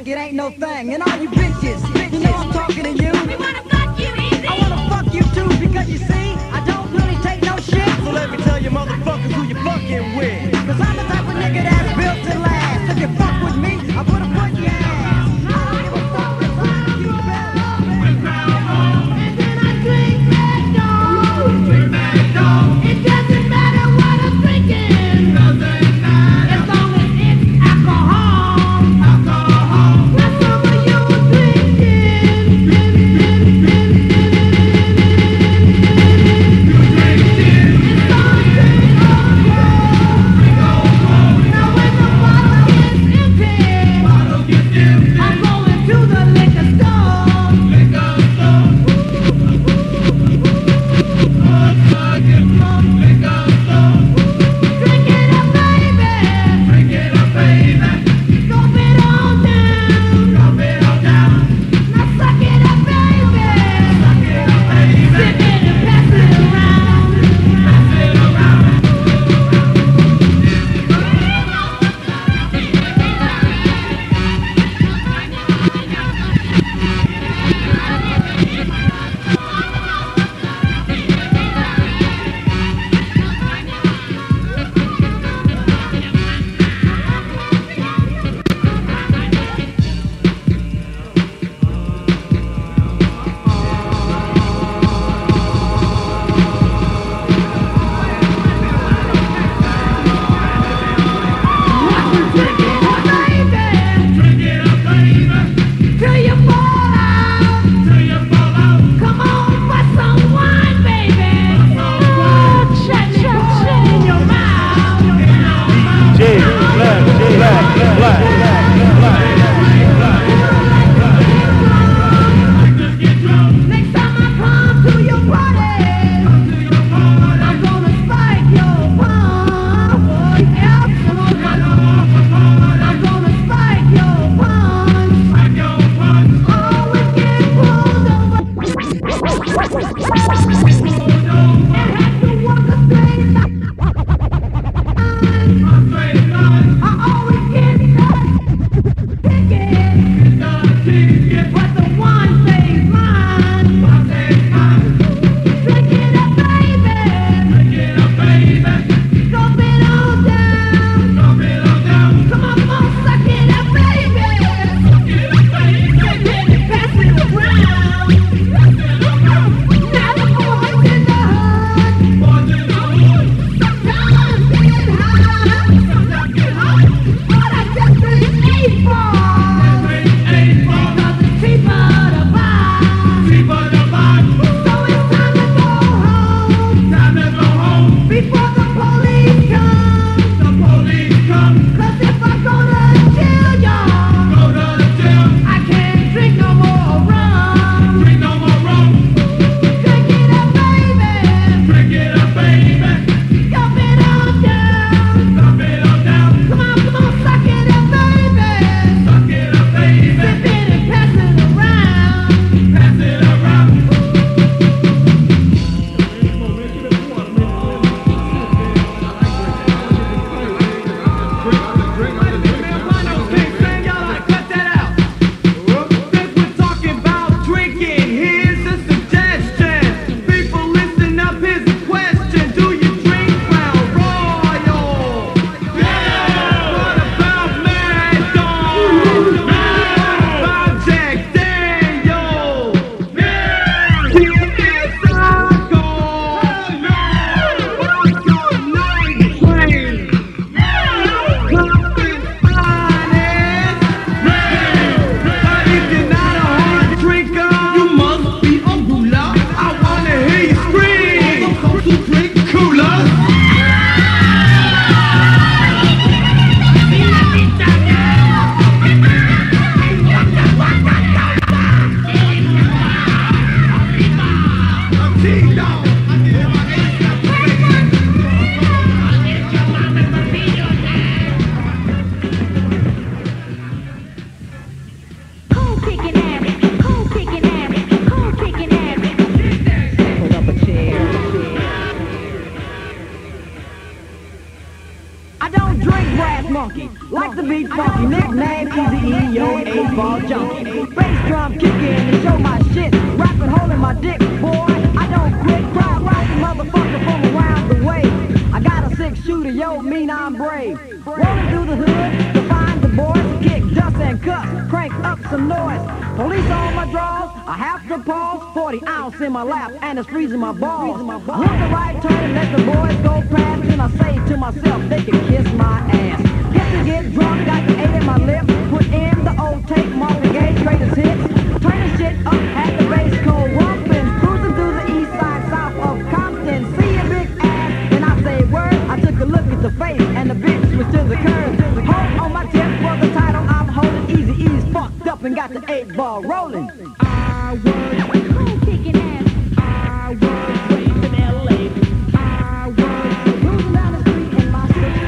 D: it ain't no thing. And all you bitches, you know I'm talking to you. We wanna fuck you, easy. I wanna fuck you too, because you see, I don't really take no shit.
M: So let me tell you motherfuckers who you fucking with.
D: Cause I'm the type of nigga that's built to last. If you fuck with me, I put a foot in your ass. I don't give a fuck if I you better. And then I drink Mad Dog. Drink Mad Dog. It doesn't matter what I'm drinking. Doesn't matter. As long as it's alcohol. Alcohol. Now some of you are drinking. punky. Like the beat funky, nickname Easy-E, yo, eight-ball junkie. Bass drum kick in to show my shit. Rapping, holding my dick, boy. I don't quit, cry, rock the motherfucker from around the way. I got a six shooter, yo, mean I'm brave. Rolling through the hood to find the boys, kick, dust and cuss, crank up some noise. Police on my drawers, I have to pause. Forty ounce in my lap and it's freezing my balls. Want the right turn and let the boys go past. Then I say to myself, they can kiss my ass. Get to get drunk, got the eight in my lip. Put in the old tape, mark the gauge, greatest hits. Turn the shit up at the bass cold rumpin'. Cruising through the east side, south of Compton. See a big ass, and I say word. I took a look at the face and the bitch was to the curve. Hold on my tip for the title I'm holding. Easy-E's fucked up and got the eight ball rolling. I was kicking ass. I was raised in L A. I was cruising down the street in my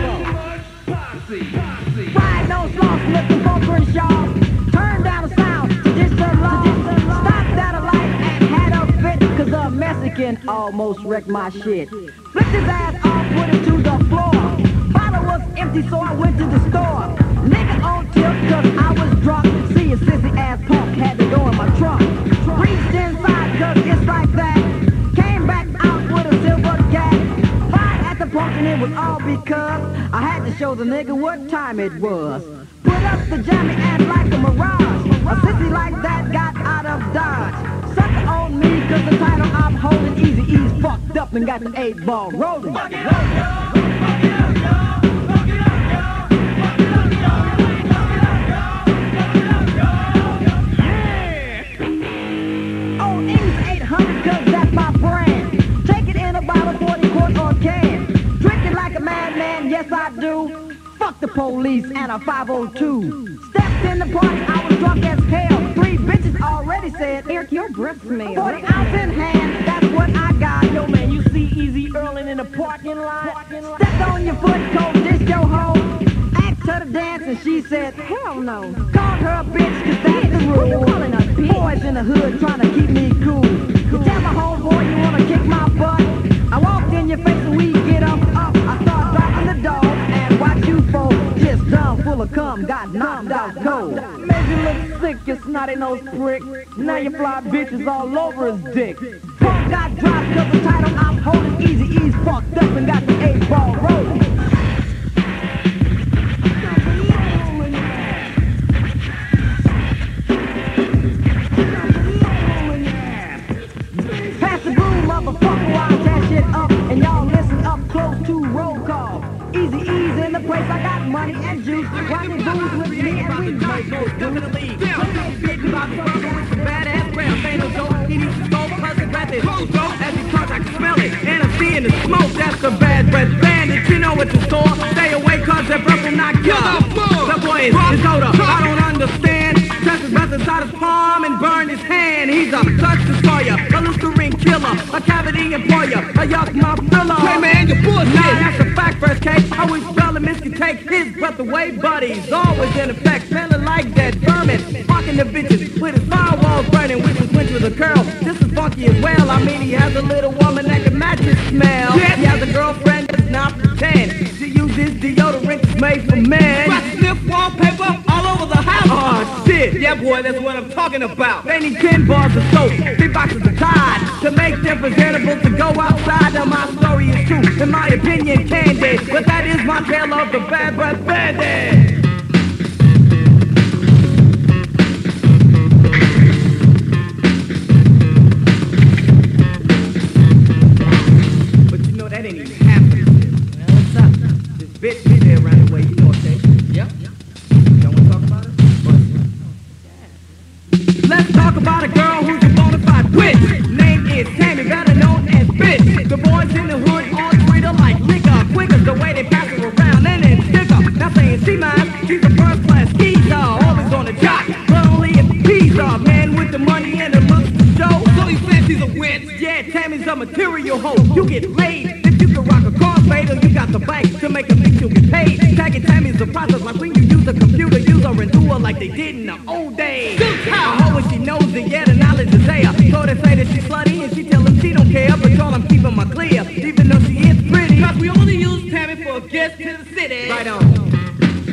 D: six-four. Riding on sloths, looking for Crenshaw. Turn down the sound to ditch the law. Stopped at a light and had a fit, cause a Mexican almost wrecked my shit. Flipped his ass off, put him to the floor. Bottle was empty, so I went to the store. Nigga on tip, cause I was drunk. See a sissy ass punk had to go in my trunk. Reached inside, cause it's like that. Came back out with a silver gat. Fired at the punk and it was all because I had to show the nigga what time it was. Put up the jammy ass like a mirage. A sissy like that got out of dodge. Sucker on me, cause the title I'm holding. Easy-E's fucked up and got the eight ball rolling. Fuck it up, yo! Fuck it up, yo! Fuck it up, yo! Fuck it up, yo! Fuck it up, yo! Fuck it up, yo! Yeah! Oh, Ease eight hundred, cause that's my brand. Take it in a bottle, forty quart or can. Drink it like a madman, yes I do. Fuck the police and a five oh two. Stepped in the party, I was drunk as hell. Three bitches already said, Eric, your breath smells. forty ounce in hand, that's what I got. Yo man, you see Easy Earling in the parking lot. Stepped on your foot, cold dish your hoe. Asked her to dance and she said, hell no. Called her a bitch, cause that's the rule. Who you calling a bitch? Boys in the hood trying to keep me cool. You tell my homeboy you wanna kick my butt. I walked in your face and we get up, up. I start dropping the dog and watch you folks just dumb full of cum, got knocked out cold. Made you look sick, you snotty nose prick. Now you fly bitches all over his dick. Punk got dropped cause the title I'm holding. Easy-E's fucked up and got the eight ball rolling. Pass the broom, motherfucker, while I tear shit up. And y'all listen up close to roll call. Easy-E's in the place, I got money and juice. Rockin' booze with me and we might go do the league.
F: Badass crap, ain't no joke. He needs to go, plus the breath is so dope. As he talks, I can smell it. And I'm seeing the smoke, that's the bad breath bandit. You know what to store. Stay away, cause that breath will knock you out. The boy is his odor, I don't understand. Touch his breath inside his palm and burn his hand. He's a touch destroyer, a Listerine killer, a cavity employer, a yuck mouth filler. Hey man, you're bullshit. Nah, that's a fact, first case. I wish Bellamist could take his breath away, but he's always in effect, smelling like that vermin. Fucking the bitches with his firewalls burning, with his winch with a curl. This is funky as well. I mean, he has a little woman that can match his smell. Yeah. He has a girlfriend that's not pretend. She uses deodorant that's made for men. Scratch, sniff, wallpaper all over the house. Oh shit, yeah boy, that's what I'm talking about. They need ten bars of soap, three boxes of Tide to make them presentable to go outside. Now my story is true, in my opinion, candid, but that is my tale of the bad breath bandit. That ain't even happening. Well, what's up? This bitch be there around the way, you know what they Yep. Don't want to talk about it? But, yeah. Let's talk about a girl who's a bona fide witch. Name is Tammy, better known as Bitch. The boys in the hood all treat her like liquor. Quicker the way they pass her around and then stick her. Not saying she mine, she's a first class geezer. Always on the jock, but only if he's a man with the money and the looks to show. So he says she's a witch. Yeah, Tammy's a material hoe. You get laid. You can rock a crossfade or you got the bank to make a bitch you'll be paid. Tagging Tammy's the process like when you use a computer, use her and do her like they did in the old days. I hoe and she knows it, yeah, the knowledge is there. So they say that she's slutty and she tell them she don't care, but y'all I'm keeping my clear, even though she is pretty. Cause we only use Tammy for a guest to the city. Right on.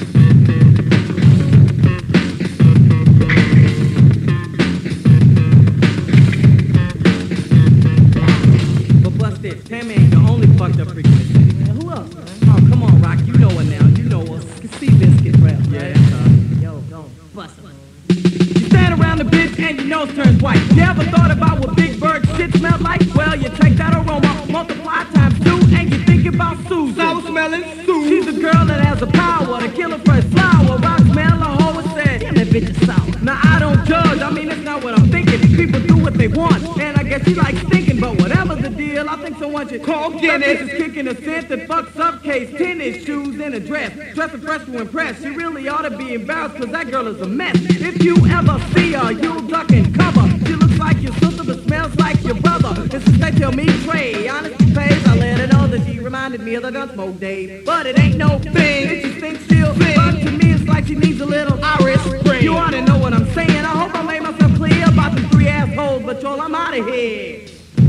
L: only fucked up freaking city, man. Who else, man? Oh, come on, Rock. You know her now. You know her. See Biscuit rap. Yeah, that's her. Yo, don't bust her. You stand around the bitch and your nose turns white. You ever thought about what Big Bird shit smelled like? Well, you take that aroma, multiply times two, and you think about Susan. Sour smelling Susan. She's a girl that has the power to kill a fresh flower. Rock smell a hoe and said, damn, that bitch is sour. Now, I don't judge. I mean, it's not what I'm thinking. People do what they want, and I guess she likes thinking, but whatever the deal, I think someone should call Guinness. Is kicking a scent that fucks up case, tennis shoes and a dress. Dressing fresh to impress. She really ought to be embarrassed, cause that girl is a mess. If you ever see her, you'll duck and cover. She looks like your sister, but smells like your brother. And since they tell me Trey, honestly pays, I let her know that she reminded me of the Gunsmoke days. But it ain't no thing, and she thinks she'll sing. But to me, it's like she needs a little Irish spring. You ought to know what I'm saying. I hope I made myself clear about the three assholes, but y'all, I'm out of here.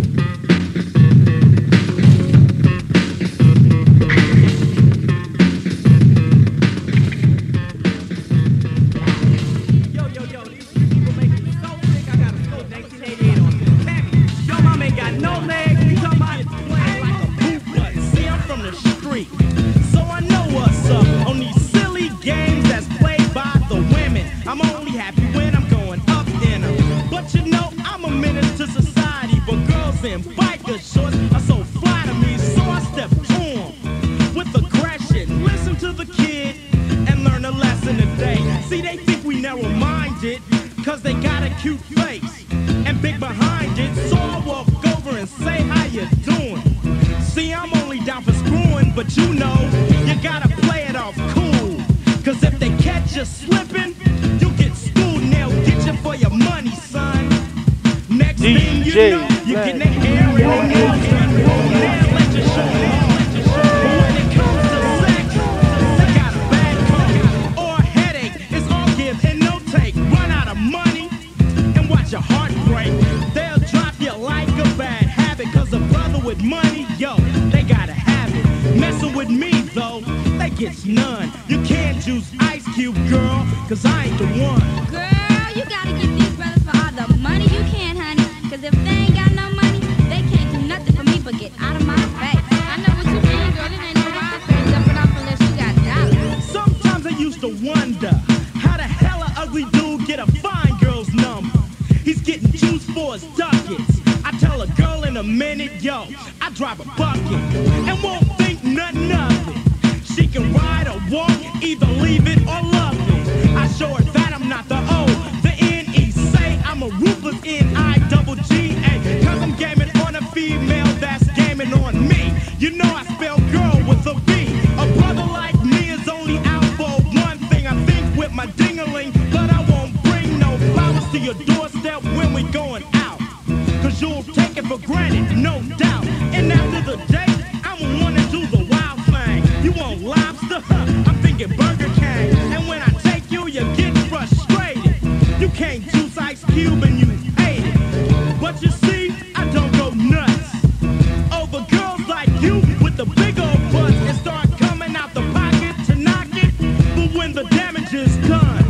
M: So I know what's up on these silly games that's played by the women. I'm only happy when I'm going up in them. But you know I'm a menace to society. But girls in biker shorts are so fly to me. So I step to them with aggression. Listen to the kid and learn a lesson today. See, they think we narrow-minded cause they got a cute face and big behind it. So I walk over and say, how you doing? See, I'm only down for screwing, but you know, you gotta play it off cool. Cause if they catch you slipping, you'll get schooled and they'll get you for your money, son. Next
A: D
M: thing you
A: J
M: know, you get their hair and their nails and they'll let you show it. But when it comes to sex, they got a bad cold or a headache. It's all give and no take. Run out of money and watch your heart break. They'll drop you like a bad habit. Cause a brother with money, yo, they gotta have it. Messing with me, though, they get none. You can't use Ice Cube, girl, cause I ain't the one.
O: Girl, you gotta give these brothers for all the money you can, honey. Cause if they ain't got no money, they can't do nothing for me but get out of my face. I know what you mean, girl, it ain't no rhyme for jumping off unless you got dollars.
M: Sometimes I used to wonder how the hell an ugly dude get a fine girl's number. He's getting juice for his ducats. I tell a girl in a minute, yo, I drive a bucket and won't think nothing of it. She can ride or walk, either leave it or love it. I show her that I'm not the O, the N E. Say I'm a ruthless N I double G A. Cause I'm gaming on a female that's gaming on me. You know I spell girl with a B. A brother like me is only out for one thing. I think with my ding-a-ling, but I won't bring no flowers to your doorstep when we going out. Cause you'll take it for granted, no doubt. And after the date, I'ma wanna do the wild thing. You want lobster? Huh, I'm thinking Burger King. And when I take you, you get frustrated. You can't juice Ice Cube and you hate it. But you see, I don't go nuts over girls like you with the big old butts and start coming out the pocket to knock it. But when the damage is done,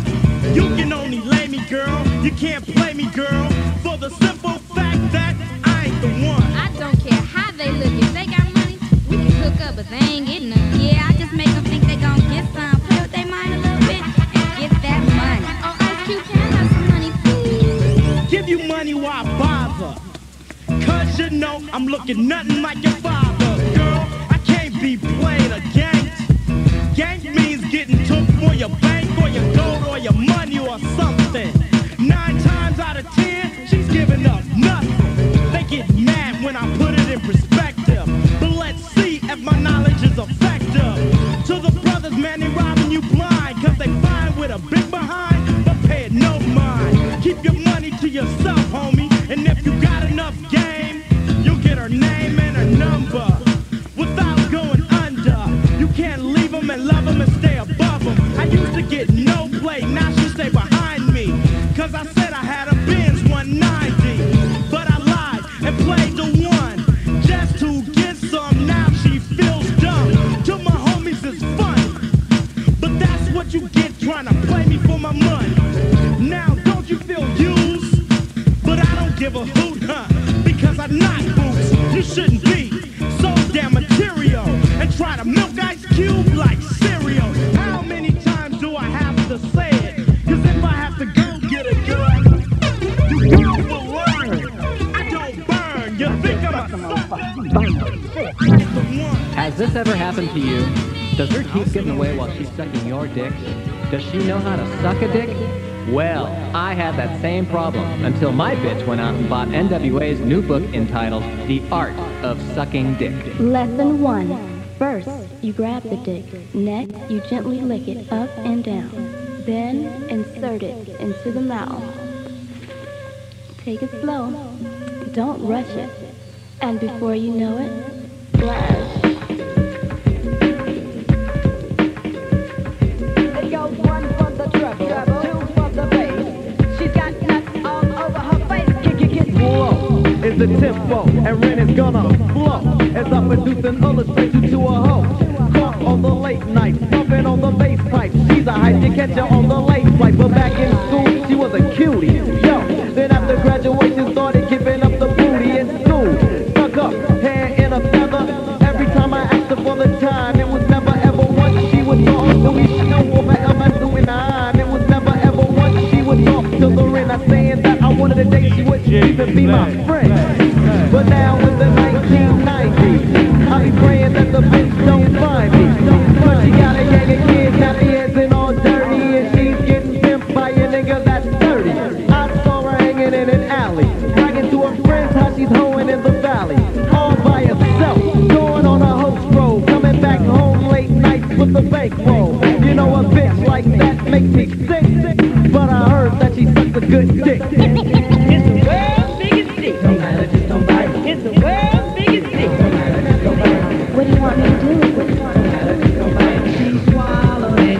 M: you can only lay me, girl. You can't play me, girl, for the simple fact that I ain't the one.
O: I don't care how they look. If they got money, we can hook up, but they ain't getting none. Yeah, I just make them think they gon' get some. Play with their mind a little bit and get that money. Oh, Ice Cube, can I have some money, please?
M: Give you money, why bother? Cause you know I'm looking nothing like your father. Girl, I can't be played or ganked. Gank means getting took for your bank or your gold or your money or something. Nine times out of ten, she's giving up nothing. They get mad when I put it in perspective. But let's see if my knowledge is effective. To the brothers, man, they robbing you blind. Cause they fine with a big behind, but pay it no mind. Keep your money to yourself, homie. And if you got enough game, you'll get her name and her number without going under. You can't leave them and love them and stay above them. I used to get no play, now she stay behind me. Cause I said I had a Benz one ninety, but I lied and played the one just to get some. Now she feels dumb. To my homies it's fun, but that's what you get trying to play me for my money. Now don't you feel used? But I don't give a hoot, huh? Because I knock boots. You shouldn't be. So try to milk Ice Cube like cereal. How many times do I have to say it? Cause if I have to go get a gun, you girls will learn. I don't burn. You think I'm a
B: Has this ever happened to you? Does her teeth get in the way while she's sucking your dick? Does she know how to suck a dick? Well, I had that same problem until my bitch went out and bought N W A's new book entitled The Art of Sucking Dick.
Q: Lesson one. First, you grab the dick. Next, you gently lick it up and down. Then, insert it into the mouth. Take it slow. Don't rush it. And before you know it, splash.
D: It goes one for the treble, two for the bass. She's got nuts all over her face. Kick, kick, kick.
C: Slow is the tempo, and Ren is gonna flow as I produce and illustrate you to a hoe. Caught on the late night, pumping on the bass pipe. She's a hype, you catch her on the late flight. But back in school, she was a cutie. Yo, then after graduation, started giving up the booty in school. Stuck up, hair in a feather. Every time I asked her for the time, it was never ever once she would talk to me. She know over am I doing time. It was never ever once she would talk to the Ren. I saying that I wanted a day she would even be my friend. But now in the nineteen nineties, I be praying that the bitch don't find me. But she got a gang of kids, nappy heads and all dirty, and she's getting pimped by a nigga that's thirty. I saw her hanging in an alley, bragging to her friends how she's hoeing in the valley, all by herself, going on a host road, coming back home late nights with the bankroll. You know a bitch like that makes me sick, but I heard that she sucks a good dick.
D: It's the world's biggest dick. No matter, just don't bite it. It's the world's biggest dick. No matter, just don't bite it.
Q: What do you want me to do with it?
D: No matter, just don't bite it. She swallowed it.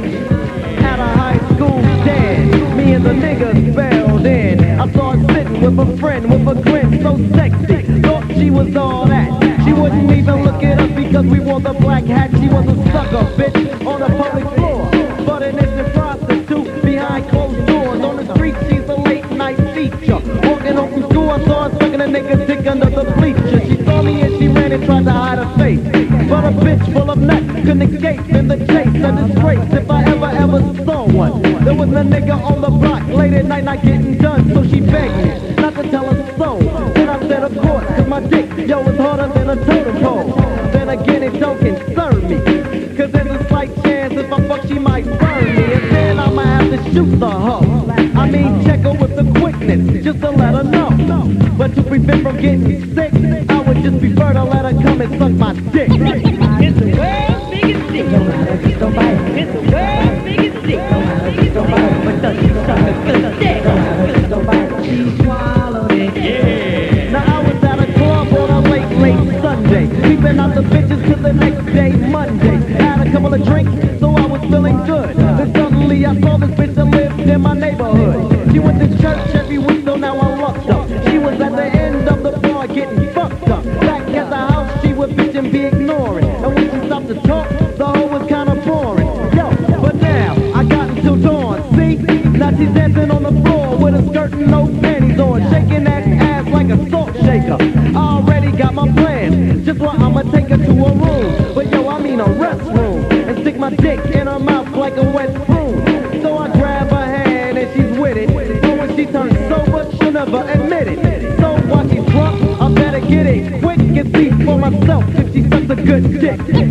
C: At a high school dance, me and the niggas fell in. I saw her sitting with a friend with a grin so sexy. Thought she was all that. She wouldn't even look at us because we wore the black hat. She was a sucker, bitch, on the public floor. But an innocent prostitute behind closed doors. On the street, she's a late night feature. Walking home from school, I saw her sucking a nigga's dick under the bleachers. She saw me and she ran and tried to hide her face. But a bitch full of nuts couldn't escape in the chase. A disgrace if I ever, ever saw one. There was a nigga on the block late at night not getting done, so she begged me not to tell her so. Then I said, of course, cause my dick, yo, is harder than a totem pole. Then again, it don't concern me, cause there's a slight chance if I fuck she might burn me. And then I'ma have to shoot the hoe. I mean, check her with the quickness, just to let her know. But to prevent from getting sick, I would just prefer to let her come and suck my dick.
D: It's the world's biggest dick. No matter, just don't bite it. It's the world's biggest dick. No matter, just don't bite it. But does she suck a good dick? No matter, just don't bite it. She swallowed it.
C: Yeah. Now I was at a club on a late, late Sunday, creeping out the bitches till the next day, Monday. Had a couple of drinks, so I was feeling good. Then suddenly I saw this bitch that lived in my neighborhood. She went to church every week, so now I lucked up. She was at the end of the bar getting fucked up. Back at the house, she would bitch and be ignoring. And when she stopped to talk, the hoe was kinda boring. Yo, but now I got until dawn. See, now she's dancing on the floor with a skirt and no panties on, shaking that ass like a salt shaker. I already got my plan, just why I'ma take her to a room. But yo, I mean a restroom, and stick my dick in her mouth like a wet spoon. So I grab her hand and she's with it. So when she turns sober, she'll never admit it. So while she's drunk, I better get it quick and see for myself if she sucks a good dick.
D: It's the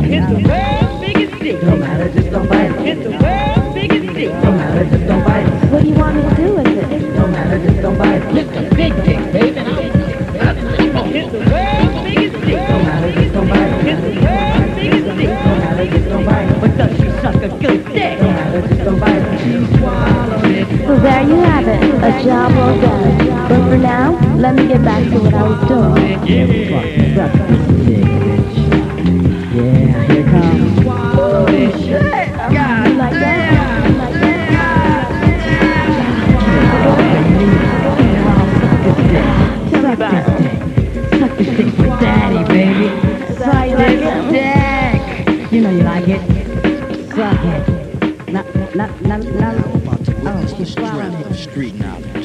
D: world's biggest dick. No matter, just don't bite it. It's the world's biggest dick. No matter, just don't bite it.
Q: What do you want me to do with it?
D: No matter, just don't bite it. It's a big dick, baby. It's the world's biggest dick. No matter, just don't bite it. It's the world's biggest dick. No matter, just don't bite it. But does she suck a good dick? No matter, just don't bite it. She swallowed it.
Q: Well, there you have it. A job well done. But for now, let me get back to what I was doing.
J: Yeah, suck this dick, bitch. Yeah, here it comes.
D: Holy shit! God
Q: like that? You like that?
J: Tell me about it. Suck this dick for daddy, baby. Suck this dick. You know you like it. Suck it. Not, not, not, not. Oh, she's swallowing it.
R: Street now.